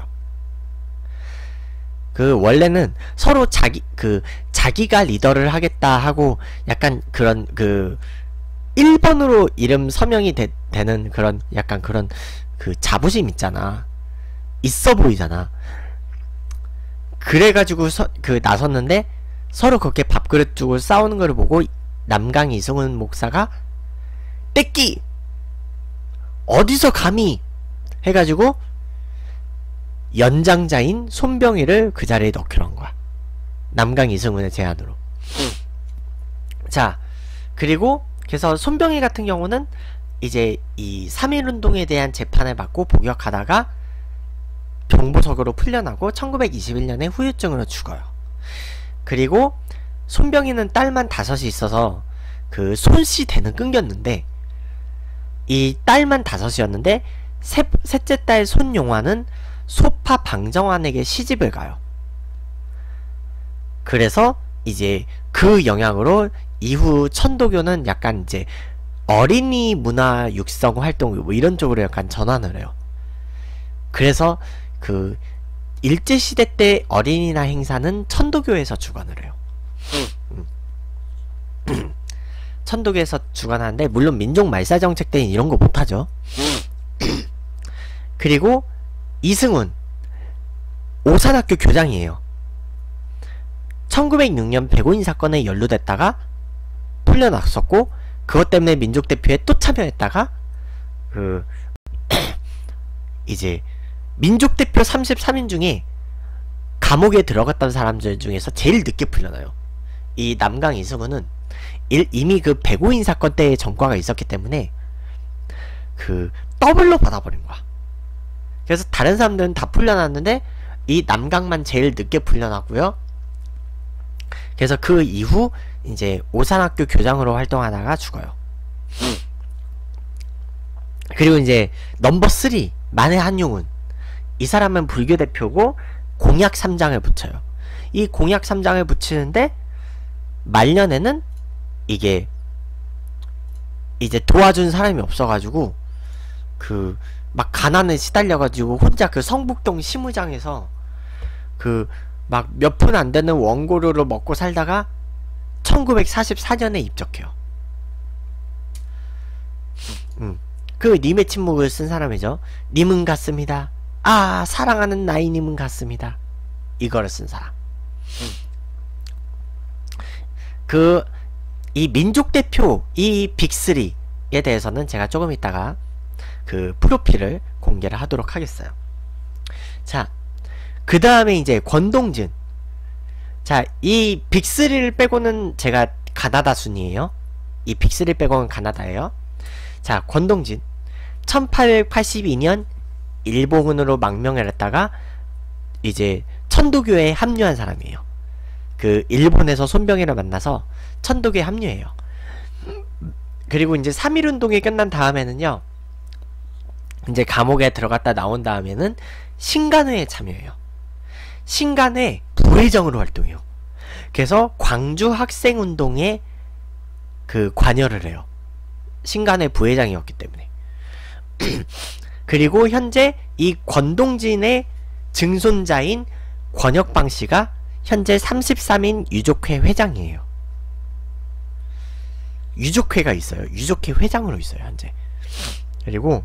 그 원래는 서로 자기 그 자기가 리더를 하겠다 하고 약간 그런 그 일 번으로 이름 서명이 되, 되는 그런 약간 그런 그 자부심 있잖아. 있어 보이잖아. 그래가지고 서, 그 나섰는데 서로 그렇게 밥그릇 두고 싸우는 걸 보고 남강 이승훈 목사가 떼끼! 어디서 감히! 해가지고 연장자인 손병희를 그 자리에 넣기로 한 거야. 남강 이승훈의 제안으로. 자, 그리고 그래서 손병희 같은 경우는 이제 이 삼일운동에 대한 재판을 받고 복역하다가 병보석으로 풀려나고 천구백이십일 년에 후유증으로 죽어요. 그리고 손병희는 딸만 다섯이 있어서 그 손씨 대는 끊겼는데, 이 딸만 다섯이었는데 세, 셋째 딸 손용화는 소파 방정환에게 시집을 가요. 그래서 이제 그 영향으로 이후 천도교는 약간 이제 어린이 문화 육성 활동 뭐 이런 쪽으로 약간 전환을 해요. 그래서 그 일제시대 때 어린이날 행사는 천도교에서 주관을 해요. 음. 천도교에서 주관하는데 물론 민족 말살 정책 때는 이런 거 못하죠. 그리고 이승훈 오산학교 교장이에요. 천구백육 년 백오인 사건에 연루됐다가 풀려났었고, 그것 때문에 민족대표에 또 참여했다가 그 이제 민족대표 삼십삼 인 중에 감옥에 들어갔던 사람들 중에서 제일 늦게 풀려나요. 이 남강 이승훈은 일, 이미 그 백오인 사건 때의 전과가 있었기 때문에 그 더블로 받아버린 거야. 그래서 다른 사람들은 다 풀려났는데 이 남강만 제일 늦게 풀려났고요. 그래서 그 이후 이제 오산학교 교장으로 활동하다가 죽어요. 그리고 이제 넘버 쓰리 만해 한용운, 이 사람은 불교 대표고 공약 삼 장을 붙여요. 이 공약 삼 장을 붙이는데 말년에는 이게 이제 도와준 사람이 없어가지고 그 막 가난에 시달려가지고 혼자 그 성북동 시무장에서 그 막 몇 푼 안 되는 원고료로 먹고 살다가 천구백사십사 년에 입적해요. 음. 그 님의 침묵을 쓴 사람이죠. 님은 같습니다. 아, 사랑하는 나이님은 같습니다. 이거를 쓴 사람. 그 이 민족대표 이 빅쓰리에 대해서는 제가 조금 있다가 그 프로필을 공개를 하도록 하겠어요. 자, 그 다음에 이제 권동진. 자, 이 빅쓰리를 빼고는 제가 가나다 순이에요. 이 빅쓰리 빼고는 가나다예요. 자, 권동진 천팔백팔십이 년 일본으로 망명을 했다가 이제 천도교에 합류한 사람이에요. 그 일본에서 손병희를 만나서 천도교에 합류해요. 그리고 이제 삼일운동이 끝난 다음에는요, 이제 감옥에 들어갔다 나온 다음에는 신간회에 참여해요. 신간회 부회장으로 활동해요. 그래서 광주 학생운동에 그 관여를 해요. 신간회 부회장이었기 때문에. 그리고 현재 이 권동진의 증손자인 권혁방 씨가 현재 삼십삼 인 유족회 회장이에요. 유족회가 있어요. 유족회 회장으로 있어요, 현재. 그리고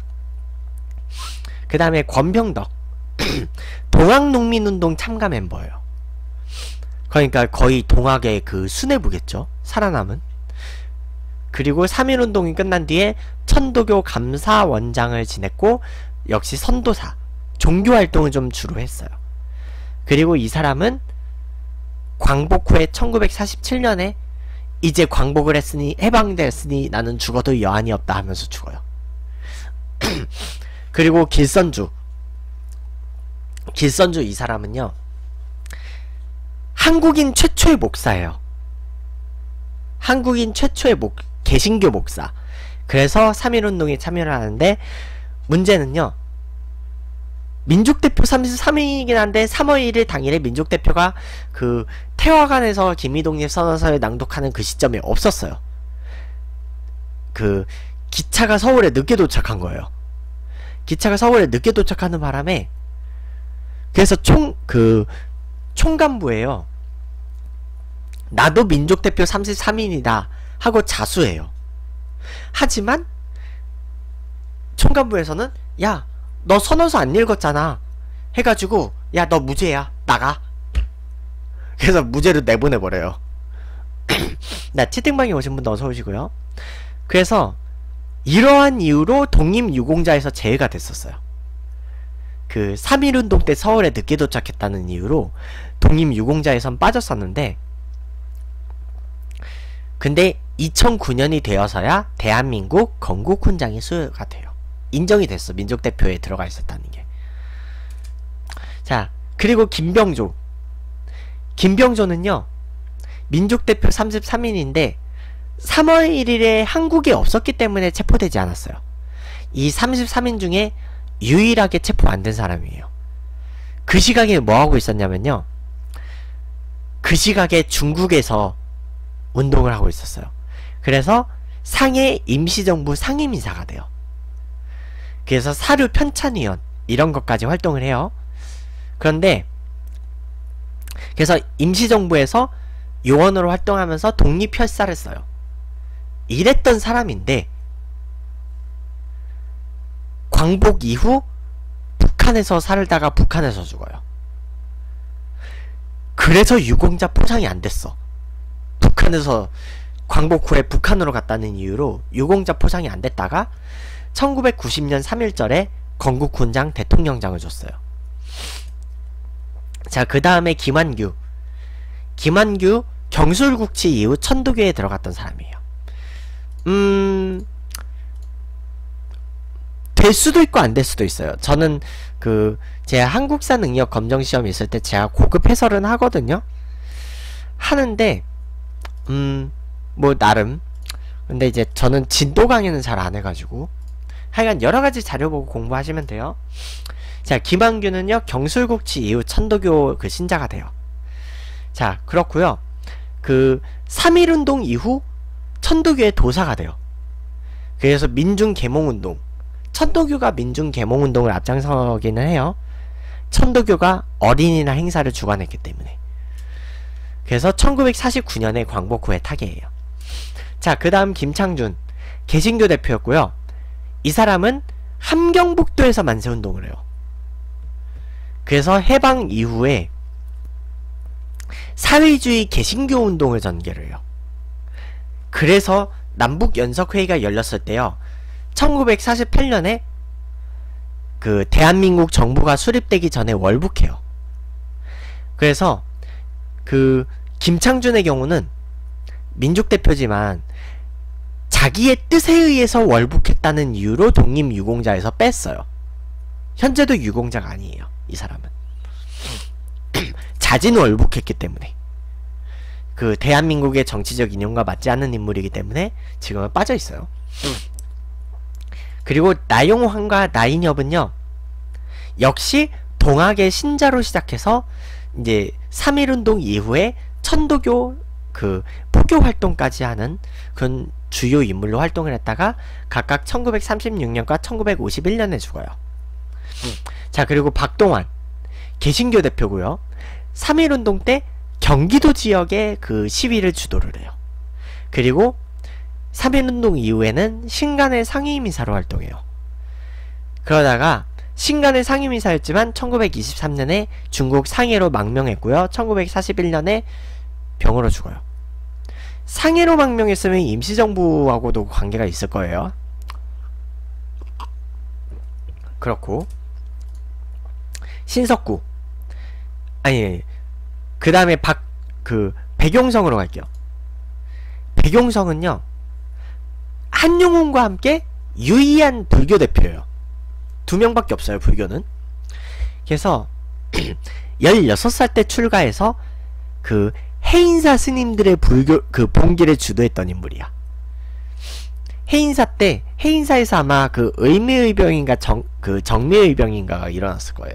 그 다음에 권병덕 동학농민운동 참가 멤버예요. 그러니까 거의 동학의 그 수뇌부겠죠, 살아남은. 그리고 삼일운동이 끝난 뒤에 천도교 감사원장을 지냈고, 역시 선도사, 종교활동을 좀 주로 했어요. 그리고 이 사람은 광복 후에 천구백사십칠 년에 이제 광복을 했으니, 해방됐으니 나는 죽어도 여한이 없다 하면서 죽어요. 그리고 길선주 길선주 이 사람은요, 한국인 최초의 목사예요. 한국인 최초의 목, 개신교 목사. 그래서 삼일운동에 참여를 하는데, 문제는요, 민족대표 삼십삼 인이긴 한데 삼월 일일 당일에 민족대표가 그 태화관에서 김희독립 선언서를 낭독하는 그 시점에 없었어요. 그 기차가 서울에 늦게 도착한 거예요. 기차가 서울에 늦게 도착하는 바람에, 그래서 총 그 총간부예요. 나도 민족대표 삼십삼 인이다 하고 자수해요. 하지만 총간부에서는 야, 너 선언서 안 읽었잖아 해가지고, 야, 너 무죄야, 나가. 그래서 무죄로 내보내버려요. 나 채팅방에 오신 분 어서 오시고요. 그래서 이러한 이유로 독립유공자에서 제외가 됐었어요. 그 삼일운동 때 서울에 늦게 도착했다는 이유로 독립유공자에선 빠졌었는데, 근데 이천구 년이 되어서야 대한민국 건국훈장이 수여가 돼요. 인정이 됐어, 민족대표에 들어가 있었다는 게. 자, 그리고 김병조 김병조는요, 민족대표 삼십삼 인인데 삼월 일일에 한국에 없었기 때문에 체포되지 않았어요. 이 삼십삼 인 중에 유일하게 체포 안 된 사람이에요. 그 시각에 뭐하고 있었냐면요, 그 시각에 중국에서 운동을 하고 있었어요. 그래서 상해 임시정부 상임이사가 돼요. 그래서 사료 편찬위원 이런 것까지 활동을 해요. 그런데 그래서 임시정부에서 요원으로 활동하면서 독립혈사를 써요. 이랬던 사람인데, 광복 이후 북한에서 살다가 북한에서 죽어요. 그래서 유공자 포상이 안 됐어. 북한에서 광복 후에 북한으로 갔다는 이유로 유공자 포상이 안 됐다가 천구백구십 년 삼일절에 건국훈장 대통령장을 줬어요. 자, 그 다음에 김환규. 김환규 경술국치 이후 천도교에 들어갔던 사람이에요. 음... 될 수도 있고 안 될 수도 있어요. 저는 그 제가 한국사 능력 검정 시험 있을 때 제가 고급 해설은 하거든요. 하는데 음... 뭐 나름. 근데 이제 저는 진도 강의는 잘 안 해가지고 하여간 여러가지 자료 보고 공부하시면 돼요. 자, 김환규는요, 경술국치 이후 천도교 그 신자가 돼요. 자, 그렇고요. 그 삼일운동 이후 천도교의 도사가 돼요. 그래서 민중계몽운동, 천도교가 민중계몽운동을 앞장서기는 해요. 천도교가 어린이날 행사를 주관했기 때문에. 그래서 천구백사십구 년에 광복 후에 타계예요. 자, 그 다음 김창준, 개신교 대표였고요. 이 사람은 함경북도에서 만세운동을 해요. 그래서 해방 이후에 사회주의 개신교 운동을 전개를 해요. 그래서 남북연석회의가 열렸을 때요, 천구백사십팔 년에 그 대한민국 정부가 수립되기 전에 월북해요. 그래서 그 김창준의 경우는 민족대표지만 자기의 뜻에 의해서 월북했다는 이유로 독립유공자에서 뺐어요. 현재도 유공자가 아니에요, 이 사람은. 자진 월북했기 때문에. 그 대한민국의 정치적 이념과 맞지 않는 인물이기 때문에 지금은 빠져있어요. 그리고 나용환과 나인엽은요, 역시 동학의 신자로 시작해서 이제 삼일운동 이후에 천도교 그 포교 활동까지 하는 그런 주요 인물로 활동을 했다가 각각 천구백삼십육 년과 천구백오십일 년에 죽어요. 자, 그리고 박동환 개신교 대표고요. 삼일운동 때 경기도 지역의 그 시위를 주도를 해요. 그리고 삼일운동 이후에는 신간의 상임이사로 활동해요. 그러다가 신간의 상임이사였지만 천구백이십삼 년에 중국 상해로 망명했고요. 천구백사십일 년에 병으로 죽어요. 상해로 망명했으면 임시정부하고도 관계가 있을 거예요. 그렇고 신석구, 아니 그 다음에 박 그 백용성으로 갈게요. 백용성은요 한용운과 함께 유의한 불교 대표예요. 두 명밖에 없어요, 불교는. 그래서 열여섯 살 때 출가해서 그 해인사 스님들의 불교 그 봉기를 주도했던 인물이야. 해인사 때 해인사에서 아마 그 의매의병인가 정 그 정매의병인가가 일어났을 거예요.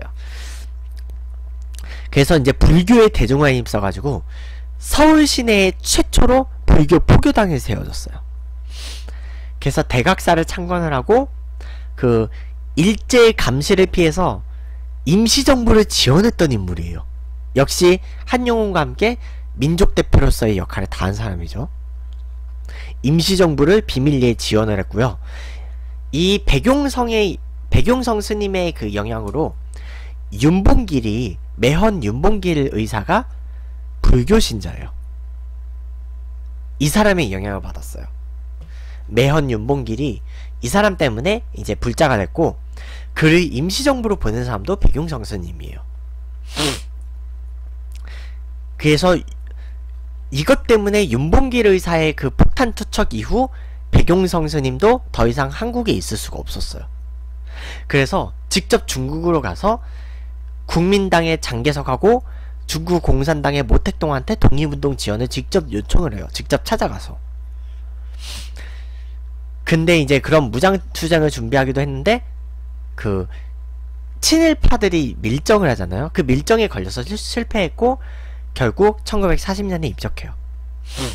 그래서 이제 불교의 대중화에 힘써가지고 서울 시내에 최초로 불교 포교당이 세워졌어요. 그래서 대각사를 창건을 하고 그 일제의 감시를 피해서 임시정부를 지원했던 인물이에요. 역시 한용운과 함께 민족대표로서의 역할을 다한 사람이죠. 임시정부를 비밀리에 지원을 했고요. 이 백용성의 백용성 스님의 그 영향으로 윤봉길이 매헌 윤봉길 의사가 불교 신자예요. 이 사람의 영향을 받았어요. 매헌 윤봉길이 이 사람 때문에 이제 불자가 됐고 그를 임시정부로 보낸 사람도 백용성 스님이에요. 그래서 이것 때문에 윤봉길 의사의 그 폭탄 투척 이후 백용성 스님도 더 이상 한국에 있을 수가 없었어요. 그래서 직접 중국으로 가서 국민당의 장개석하고 중국 공산당의 모택동한테 독립운동 지원을 직접 요청을 해요. 직접 찾아가서. 근데 이제 그런 무장투쟁을 준비하기도 했는데 그 친일파들이 밀정을 하잖아요. 그 밀정에 걸려서 실, 실패했고 결국 천구백사십 년에 입적해요. 음.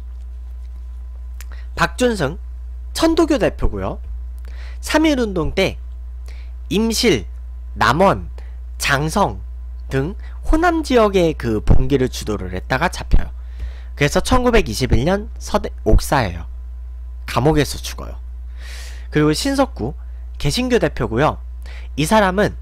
박준승 천도교 대표고요. 삼일운동 때 임실, 남원, 장성 등 호남 지역의 그 봉기를 주도를 했다가 잡혀요. 그래서 천구백이십일 년 서대 옥사예요. 감옥에서 죽어요. 그리고 신석구 개신교 대표고요. 이 사람은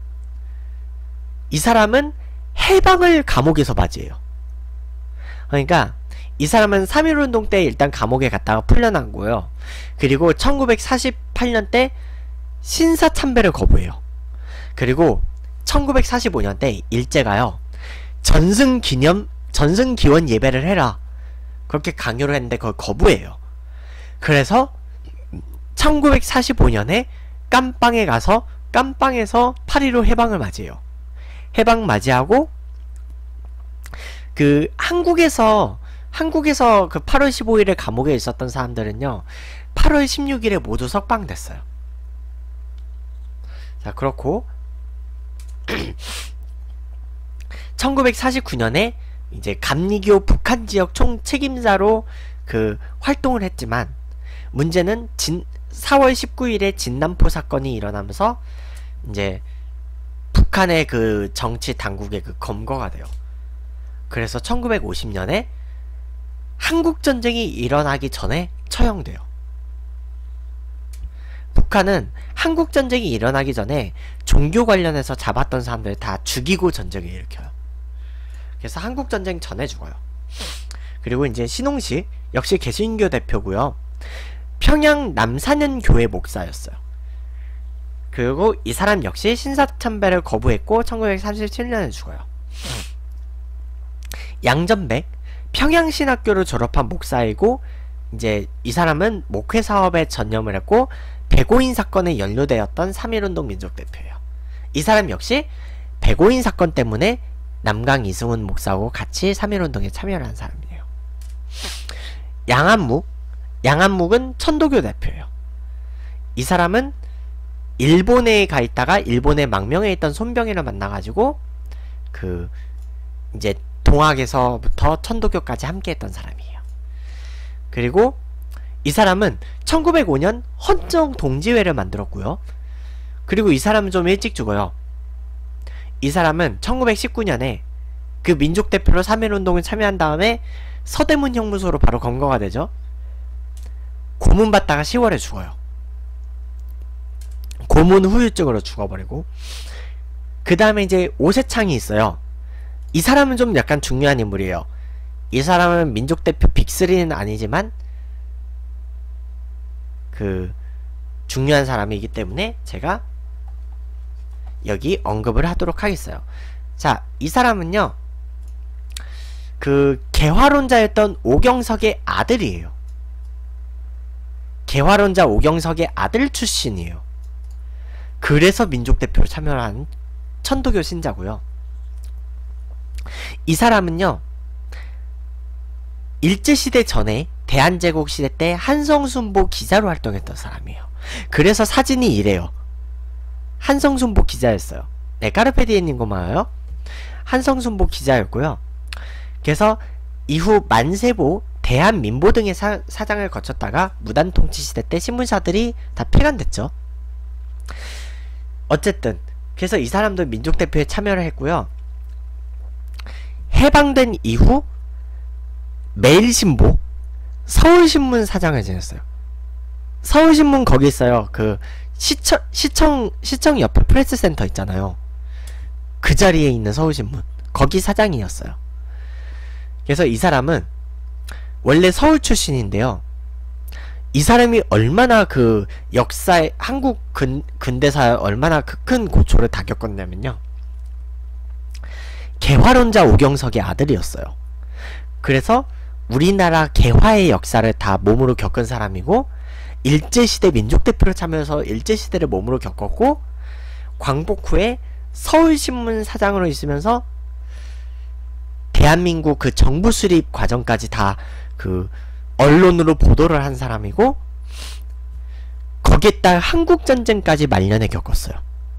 이 사람은 해방을 감옥에서 맞이해요. 그러니까 이 사람은 삼일운동 때 일단 감옥에 갔다가 풀려난 거예요. 그리고 천구백사십팔 년 때 신사참배를 거부해요. 그리고 천구백사십오 년 때 일제가요 전승기념 전승기원 예배를 해라 그렇게 강요를 했는데 그걸 거부해요. 그래서 천구백사십오 년에 깜빵에 가서 깜빵에서 팔일오 해방을 맞이해요. 해방 맞이하고 그 한국에서 한국에서 그 팔월 십오일에 감옥에 있었던 사람들은요 팔월 십육일에 모두 석방됐어요. 자, 그렇고 천구백사십구 년에 이제 감리교 북한 지역 총책임자로 그 활동을 했지만 문제는 진 사월 십구일에 진남포 사건이 일어나면서 이제 북한의 그 정치 당국의 그 검거가 돼요. 그래서 천구백오십 년에 한국전쟁이 일어나기 전에 처형돼요. 북한은 한국전쟁이 일어나기 전에 종교 관련해서 잡았던 사람들 다 죽이고 전쟁을 일으켜요. 그래서 한국전쟁 전에 죽어요. 그리고 이제 신홍식 역시 개신교 대표고요. 평양 남사년교회 목사였어요. 그리고 이 사람 역시 신사참배를 거부했고 천구백삼십칠 년에 죽어요. 양전백 평양신학교를 졸업한 목사이고 이제 이 사람은 목회 사업에 전념을 했고 백오인 사건에 연루되었던 삼일운동 민족대표예요. 이 사람 역시 백오인 사건 때문에 남강 이승훈 목사하고 같이 삼일운동에 참여를 한 사람이에요. 양한묵 양한묵은 천도교 대표예요. 이 사람은 일본에 가 있다가 일본에 망명해 있던 손병희를 만나가지고 그 이제 동학에서부터 천도교까지 함께 했던 사람이에요. 그리고 이 사람은 천구백오 년 헌정 동지회를 만들었고요. 그리고 이 사람은 좀 일찍 죽어요. 이 사람은 천구백십구 년에 그 민족 대표로 삼일 운동을 참여한 다음에 서대문 형무소로 바로 검거가 되죠. 고문받다가 시월에 죽어요. 고문 후유증으로 죽어버리고. 그 다음에 이제 오세창이 있어요. 이 사람은 좀 약간 중요한 인물이에요. 이 사람은 민족 대표 빅삼은 아니지만 그 중요한 사람이기 때문에 제가 여기 언급을 하도록 하겠어요. 자, 이 사람은요, 그 개화론자였던 오경석의 아들이에요. 개화론자 오경석의 아들 출신이에요. 그래서 민족대표로 참여한 천도교 신자고요. 이 사람은요, 일제시대 전에 대한제국 시대 때 한성순보 기자로 활동했던 사람이에요. 그래서 사진이 이래요. 한성순보 기자였어요. 네, 까르페디에님 고마워요. 한성순보 기자였고요. 그래서 이후 만세보, 대한민보 등의 사, 사장을 거쳤다가 무단통치 시대 때 신문사들이 다 폐간됐죠. 어쨌든 그래서 이 사람도 민족대표에 참여를 했고요. 해방된 이후 매일신보, 서울신문 사장을 지냈어요. 서울신문 거기 있어요. 그 시청, 시청, 시청 옆에 프레스센터 있잖아요. 그 자리에 있는 서울신문, 거기 사장이었어요. 그래서 이 사람은 원래 서울 출신인데요. 이 사람이 얼마나 그 역사에, 한국 근, 근대사에 얼마나 그 큰 고초를 다 겪었냐면요, 개화론자 오경석의 아들이었어요. 그래서 우리나라 개화의 역사를 다 몸으로 겪은 사람이고, 일제시대 민족대표를 참여해서 일제시대를 몸으로 겪었고, 광복 후에 서울신문 사장으로 있으면서 대한민국 그 정부 수립 과정까지 다 그 언론으로 보도를 한 사람이고, 거기에 따라 한국전쟁까지 말년에 겪었어요.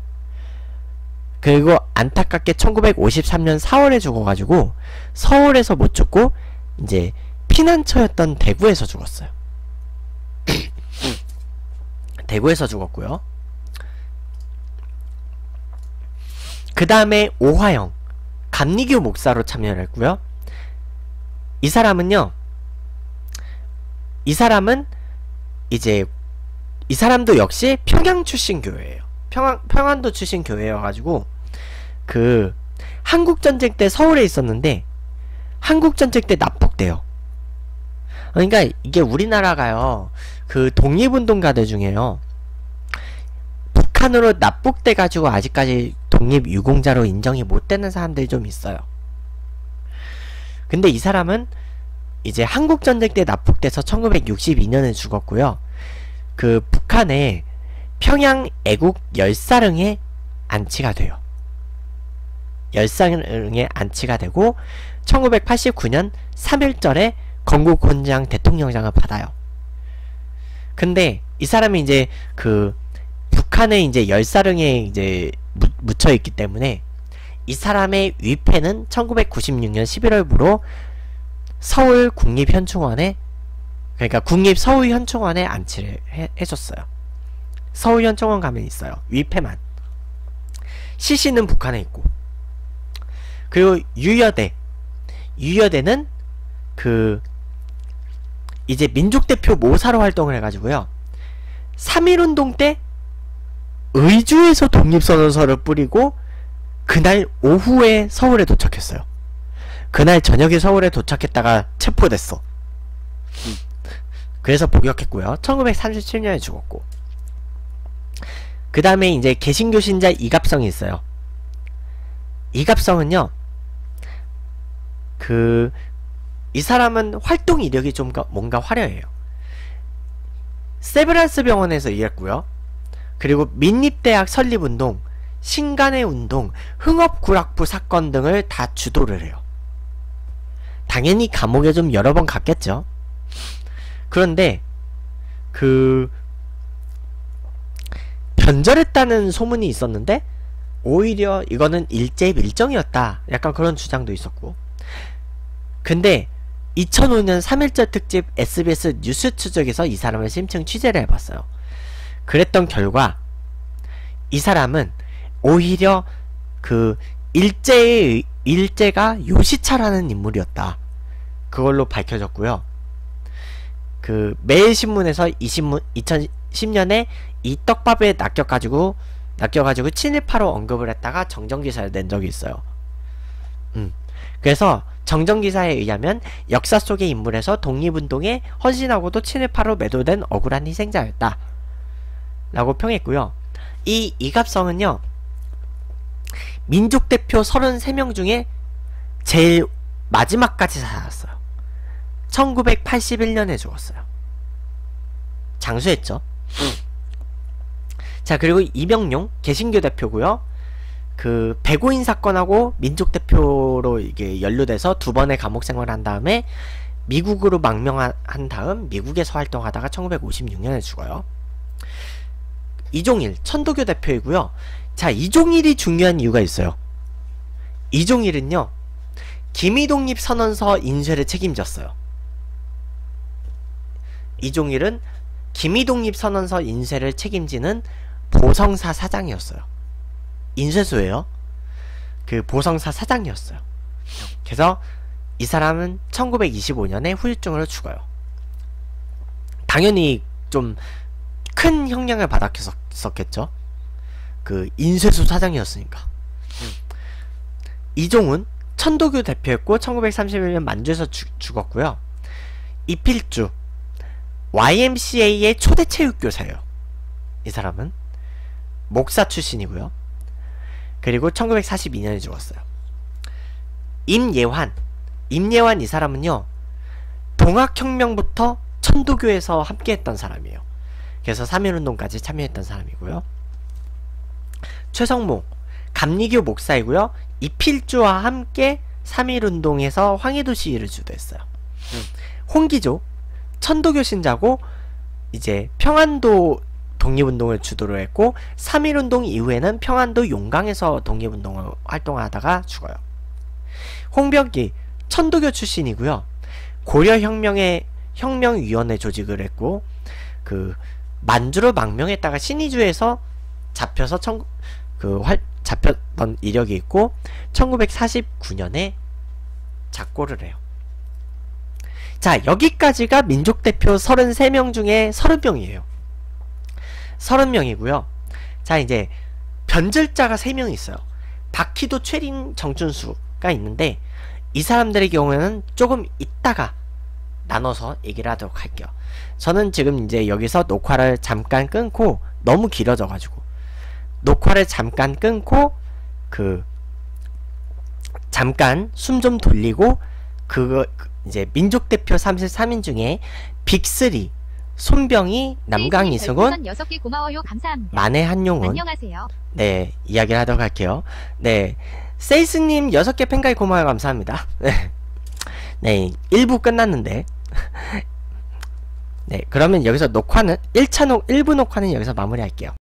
그리고 안타깝게 천구백오십삼 년 사월에 죽어가지고 서울에서 못 죽고 이제 피난처였던 대구에서 죽었어요. 대구에서 죽었고요. 그 다음에 오화영, 감리교 목사로 참여를 했고요. 이 사람은요, 이 사람은 이제 이 사람도 역시 평양 출신 교회예요. 평안, 평안도 출신 교회여가지고 그 한국전쟁 때 서울에 있었는데 한국전쟁 때 납북돼요. 그러니까 이게 우리나라가요, 그 독립운동가들 중에요, 북한으로 납북돼가지고 아직까지 독립유공자로 인정이 못되는 사람들이 좀 있어요. 근데 이 사람은 이제 한국전쟁 때 납북돼서 천구백육십이 년에 죽었고요. 그 북한의 평양 애국 열사릉에 안치가 돼요. 열사릉에 안치가 되고 천구백팔십구 년 삼일절에 건국훈장 대통령장을 받아요. 근데 이 사람이 이제 그 북한의 이제 열사릉에 이제 무, 묻혀 있기 때문에 이 사람의 위패는 천구백구십육 년 십일월부로 서울 국립현충원에, 그러니까 국립서울현충원에 안치를 해, 해줬어요. 서울현충원 가면 있어요. 위패만. 시신은 북한에 있고. 그리고 유여대, 유여대는 그 이제 민족대표 모사로 활동을 해가지고요, 삼일운동 때 의주에서 독립선언서를 뿌리고 그날 오후에 서울에 도착했어요. 그날 저녁에 서울에 도착했다가 체포됐어. 그래서 복역했고요. 천구백삼십칠 년에 죽었고. 그 다음에 이제 개신교 신자 이갑성이 있어요. 이갑성은요, 그 이 사람은 활동 이력이 좀 뭔가 화려해요. 세브란스 병원에서 일했고요. 그리고 민립대학 설립운동, 신간의 운동, 흥업구락부 사건 등을 다 주도를 해요. 당연히 감옥에 좀 여러 번 갔겠죠. 그런데 그 변절했다는 소문이 있었는데 오히려 이거는 일제 밀정이었다, 약간 그런 주장도 있었고. 근데 이천오 년 삼 일절 특집 에스비에스 뉴스 추적에서 이 사람을 심층 취재를 해봤어요. 그랬던 결과 이 사람은 오히려 그 일제의 일제가 요시차라는 인물이었다. 그걸로 밝혀졌고요. 그 매일신문에서 이 신문 이천십 년에 이 떡밥에 낚여가지고 낚여가지고 친일파로 언급을 했다가 정정기사를 낸 적이 있어요. 음. 그래서 정정기사에 의하면 역사 속의 인물에서 독립운동에 헌신하고도 친일파로 매도된 억울한 희생자였다 라고 평했고요. 이 이갑성은요, 민족대표 서른세 명 중에 제일 마지막까지 살았어요. 천구백팔십일 년에 죽었어요. 장수했죠. 자, 그리고 이병용 개신교 대표고요. 그 백오인 사건하고 민족대표로 이게 연루돼서 두 번의 감옥 생활을 한 다음에 미국으로 망명한 다음 미국에서 활동하다가 천구백오십육 년에 죽어요. 이종일 천도교 대표이고요. 자, 이종일이 중요한 이유가 있어요. 이종일은요, 기미독립 선언서 인쇄를 책임졌어요. 이종일은 기미독립 선언서 인쇄를 책임지는 보성사 사장이었어요. 인쇄소예요. 그 보성사 사장이었어요. 그래서 이 사람은 천구백이십오 년에 후유증으로 죽어요. 당연히 좀 큰 형량을 받았었겠죠. 그 인쇄소 사장이었으니까. 이종훈 천도교 대표였고 천구백삼십일 년 만주에서 주, 죽었고요. 이필주 와이엠씨에이의 초대 체육교사예요. 이 사람은 목사 출신이고요. 그리고 천구백사십이 년에 죽었어요. 임예환 임예환 이 사람은요, 동학혁명부터 천도교에서 함께했던 사람이에요. 그래서 삼일운동까지 참여했던 사람이고요. 최성모 감리교 목사이고요. 이필주와 함께 삼일운동에서 황해도 시위를 주도했어요. 음. 홍기조 천도교 신자고 이제 평안도 독립운동을 주도를 했고 삼일운동 이후에는 평안도 용강에서 독립운동을 활동하다가 죽어요. 홍병기 천도교 출신이고요. 고려혁명의 혁명위원회 조직을 했고 그 만주로 망명했다가 신의주에서 잡혀서 천, 그 활, 잡혔던 이력이 있고 천구백사십구 년에 작고를 해요. 자, 여기까지가 민족대표 서른세 명 중에 서른 명이에요. 서른 명이고요. 자, 이제 변절자가 세 명 있어요. 박희도, 최린, 정춘수가 있는데 이 사람들의 경우에는 조금 이따가 나눠서 얘기를 하도록 할게요. 저는 지금 이제 여기서 녹화를 잠깐 끊고 너무 길어져가지고 녹화를 잠깐 끊고 그 잠깐 숨 좀 돌리고 그거 이제 민족대표 삼십삼 인 중에 빅쓰리 손병희, 남강 이승훈, 만해 한용운, 안녕하세요. 네, 이야기를 하도록 할게요. 네, 세이스님 여섯 개 팬가입 고마워요. 감사합니다. 네, 네, 일 부 끝났는데 네, 그러면 여기서 녹화는 일 차 녹, 일 부 녹화는 여기서 마무리할게요.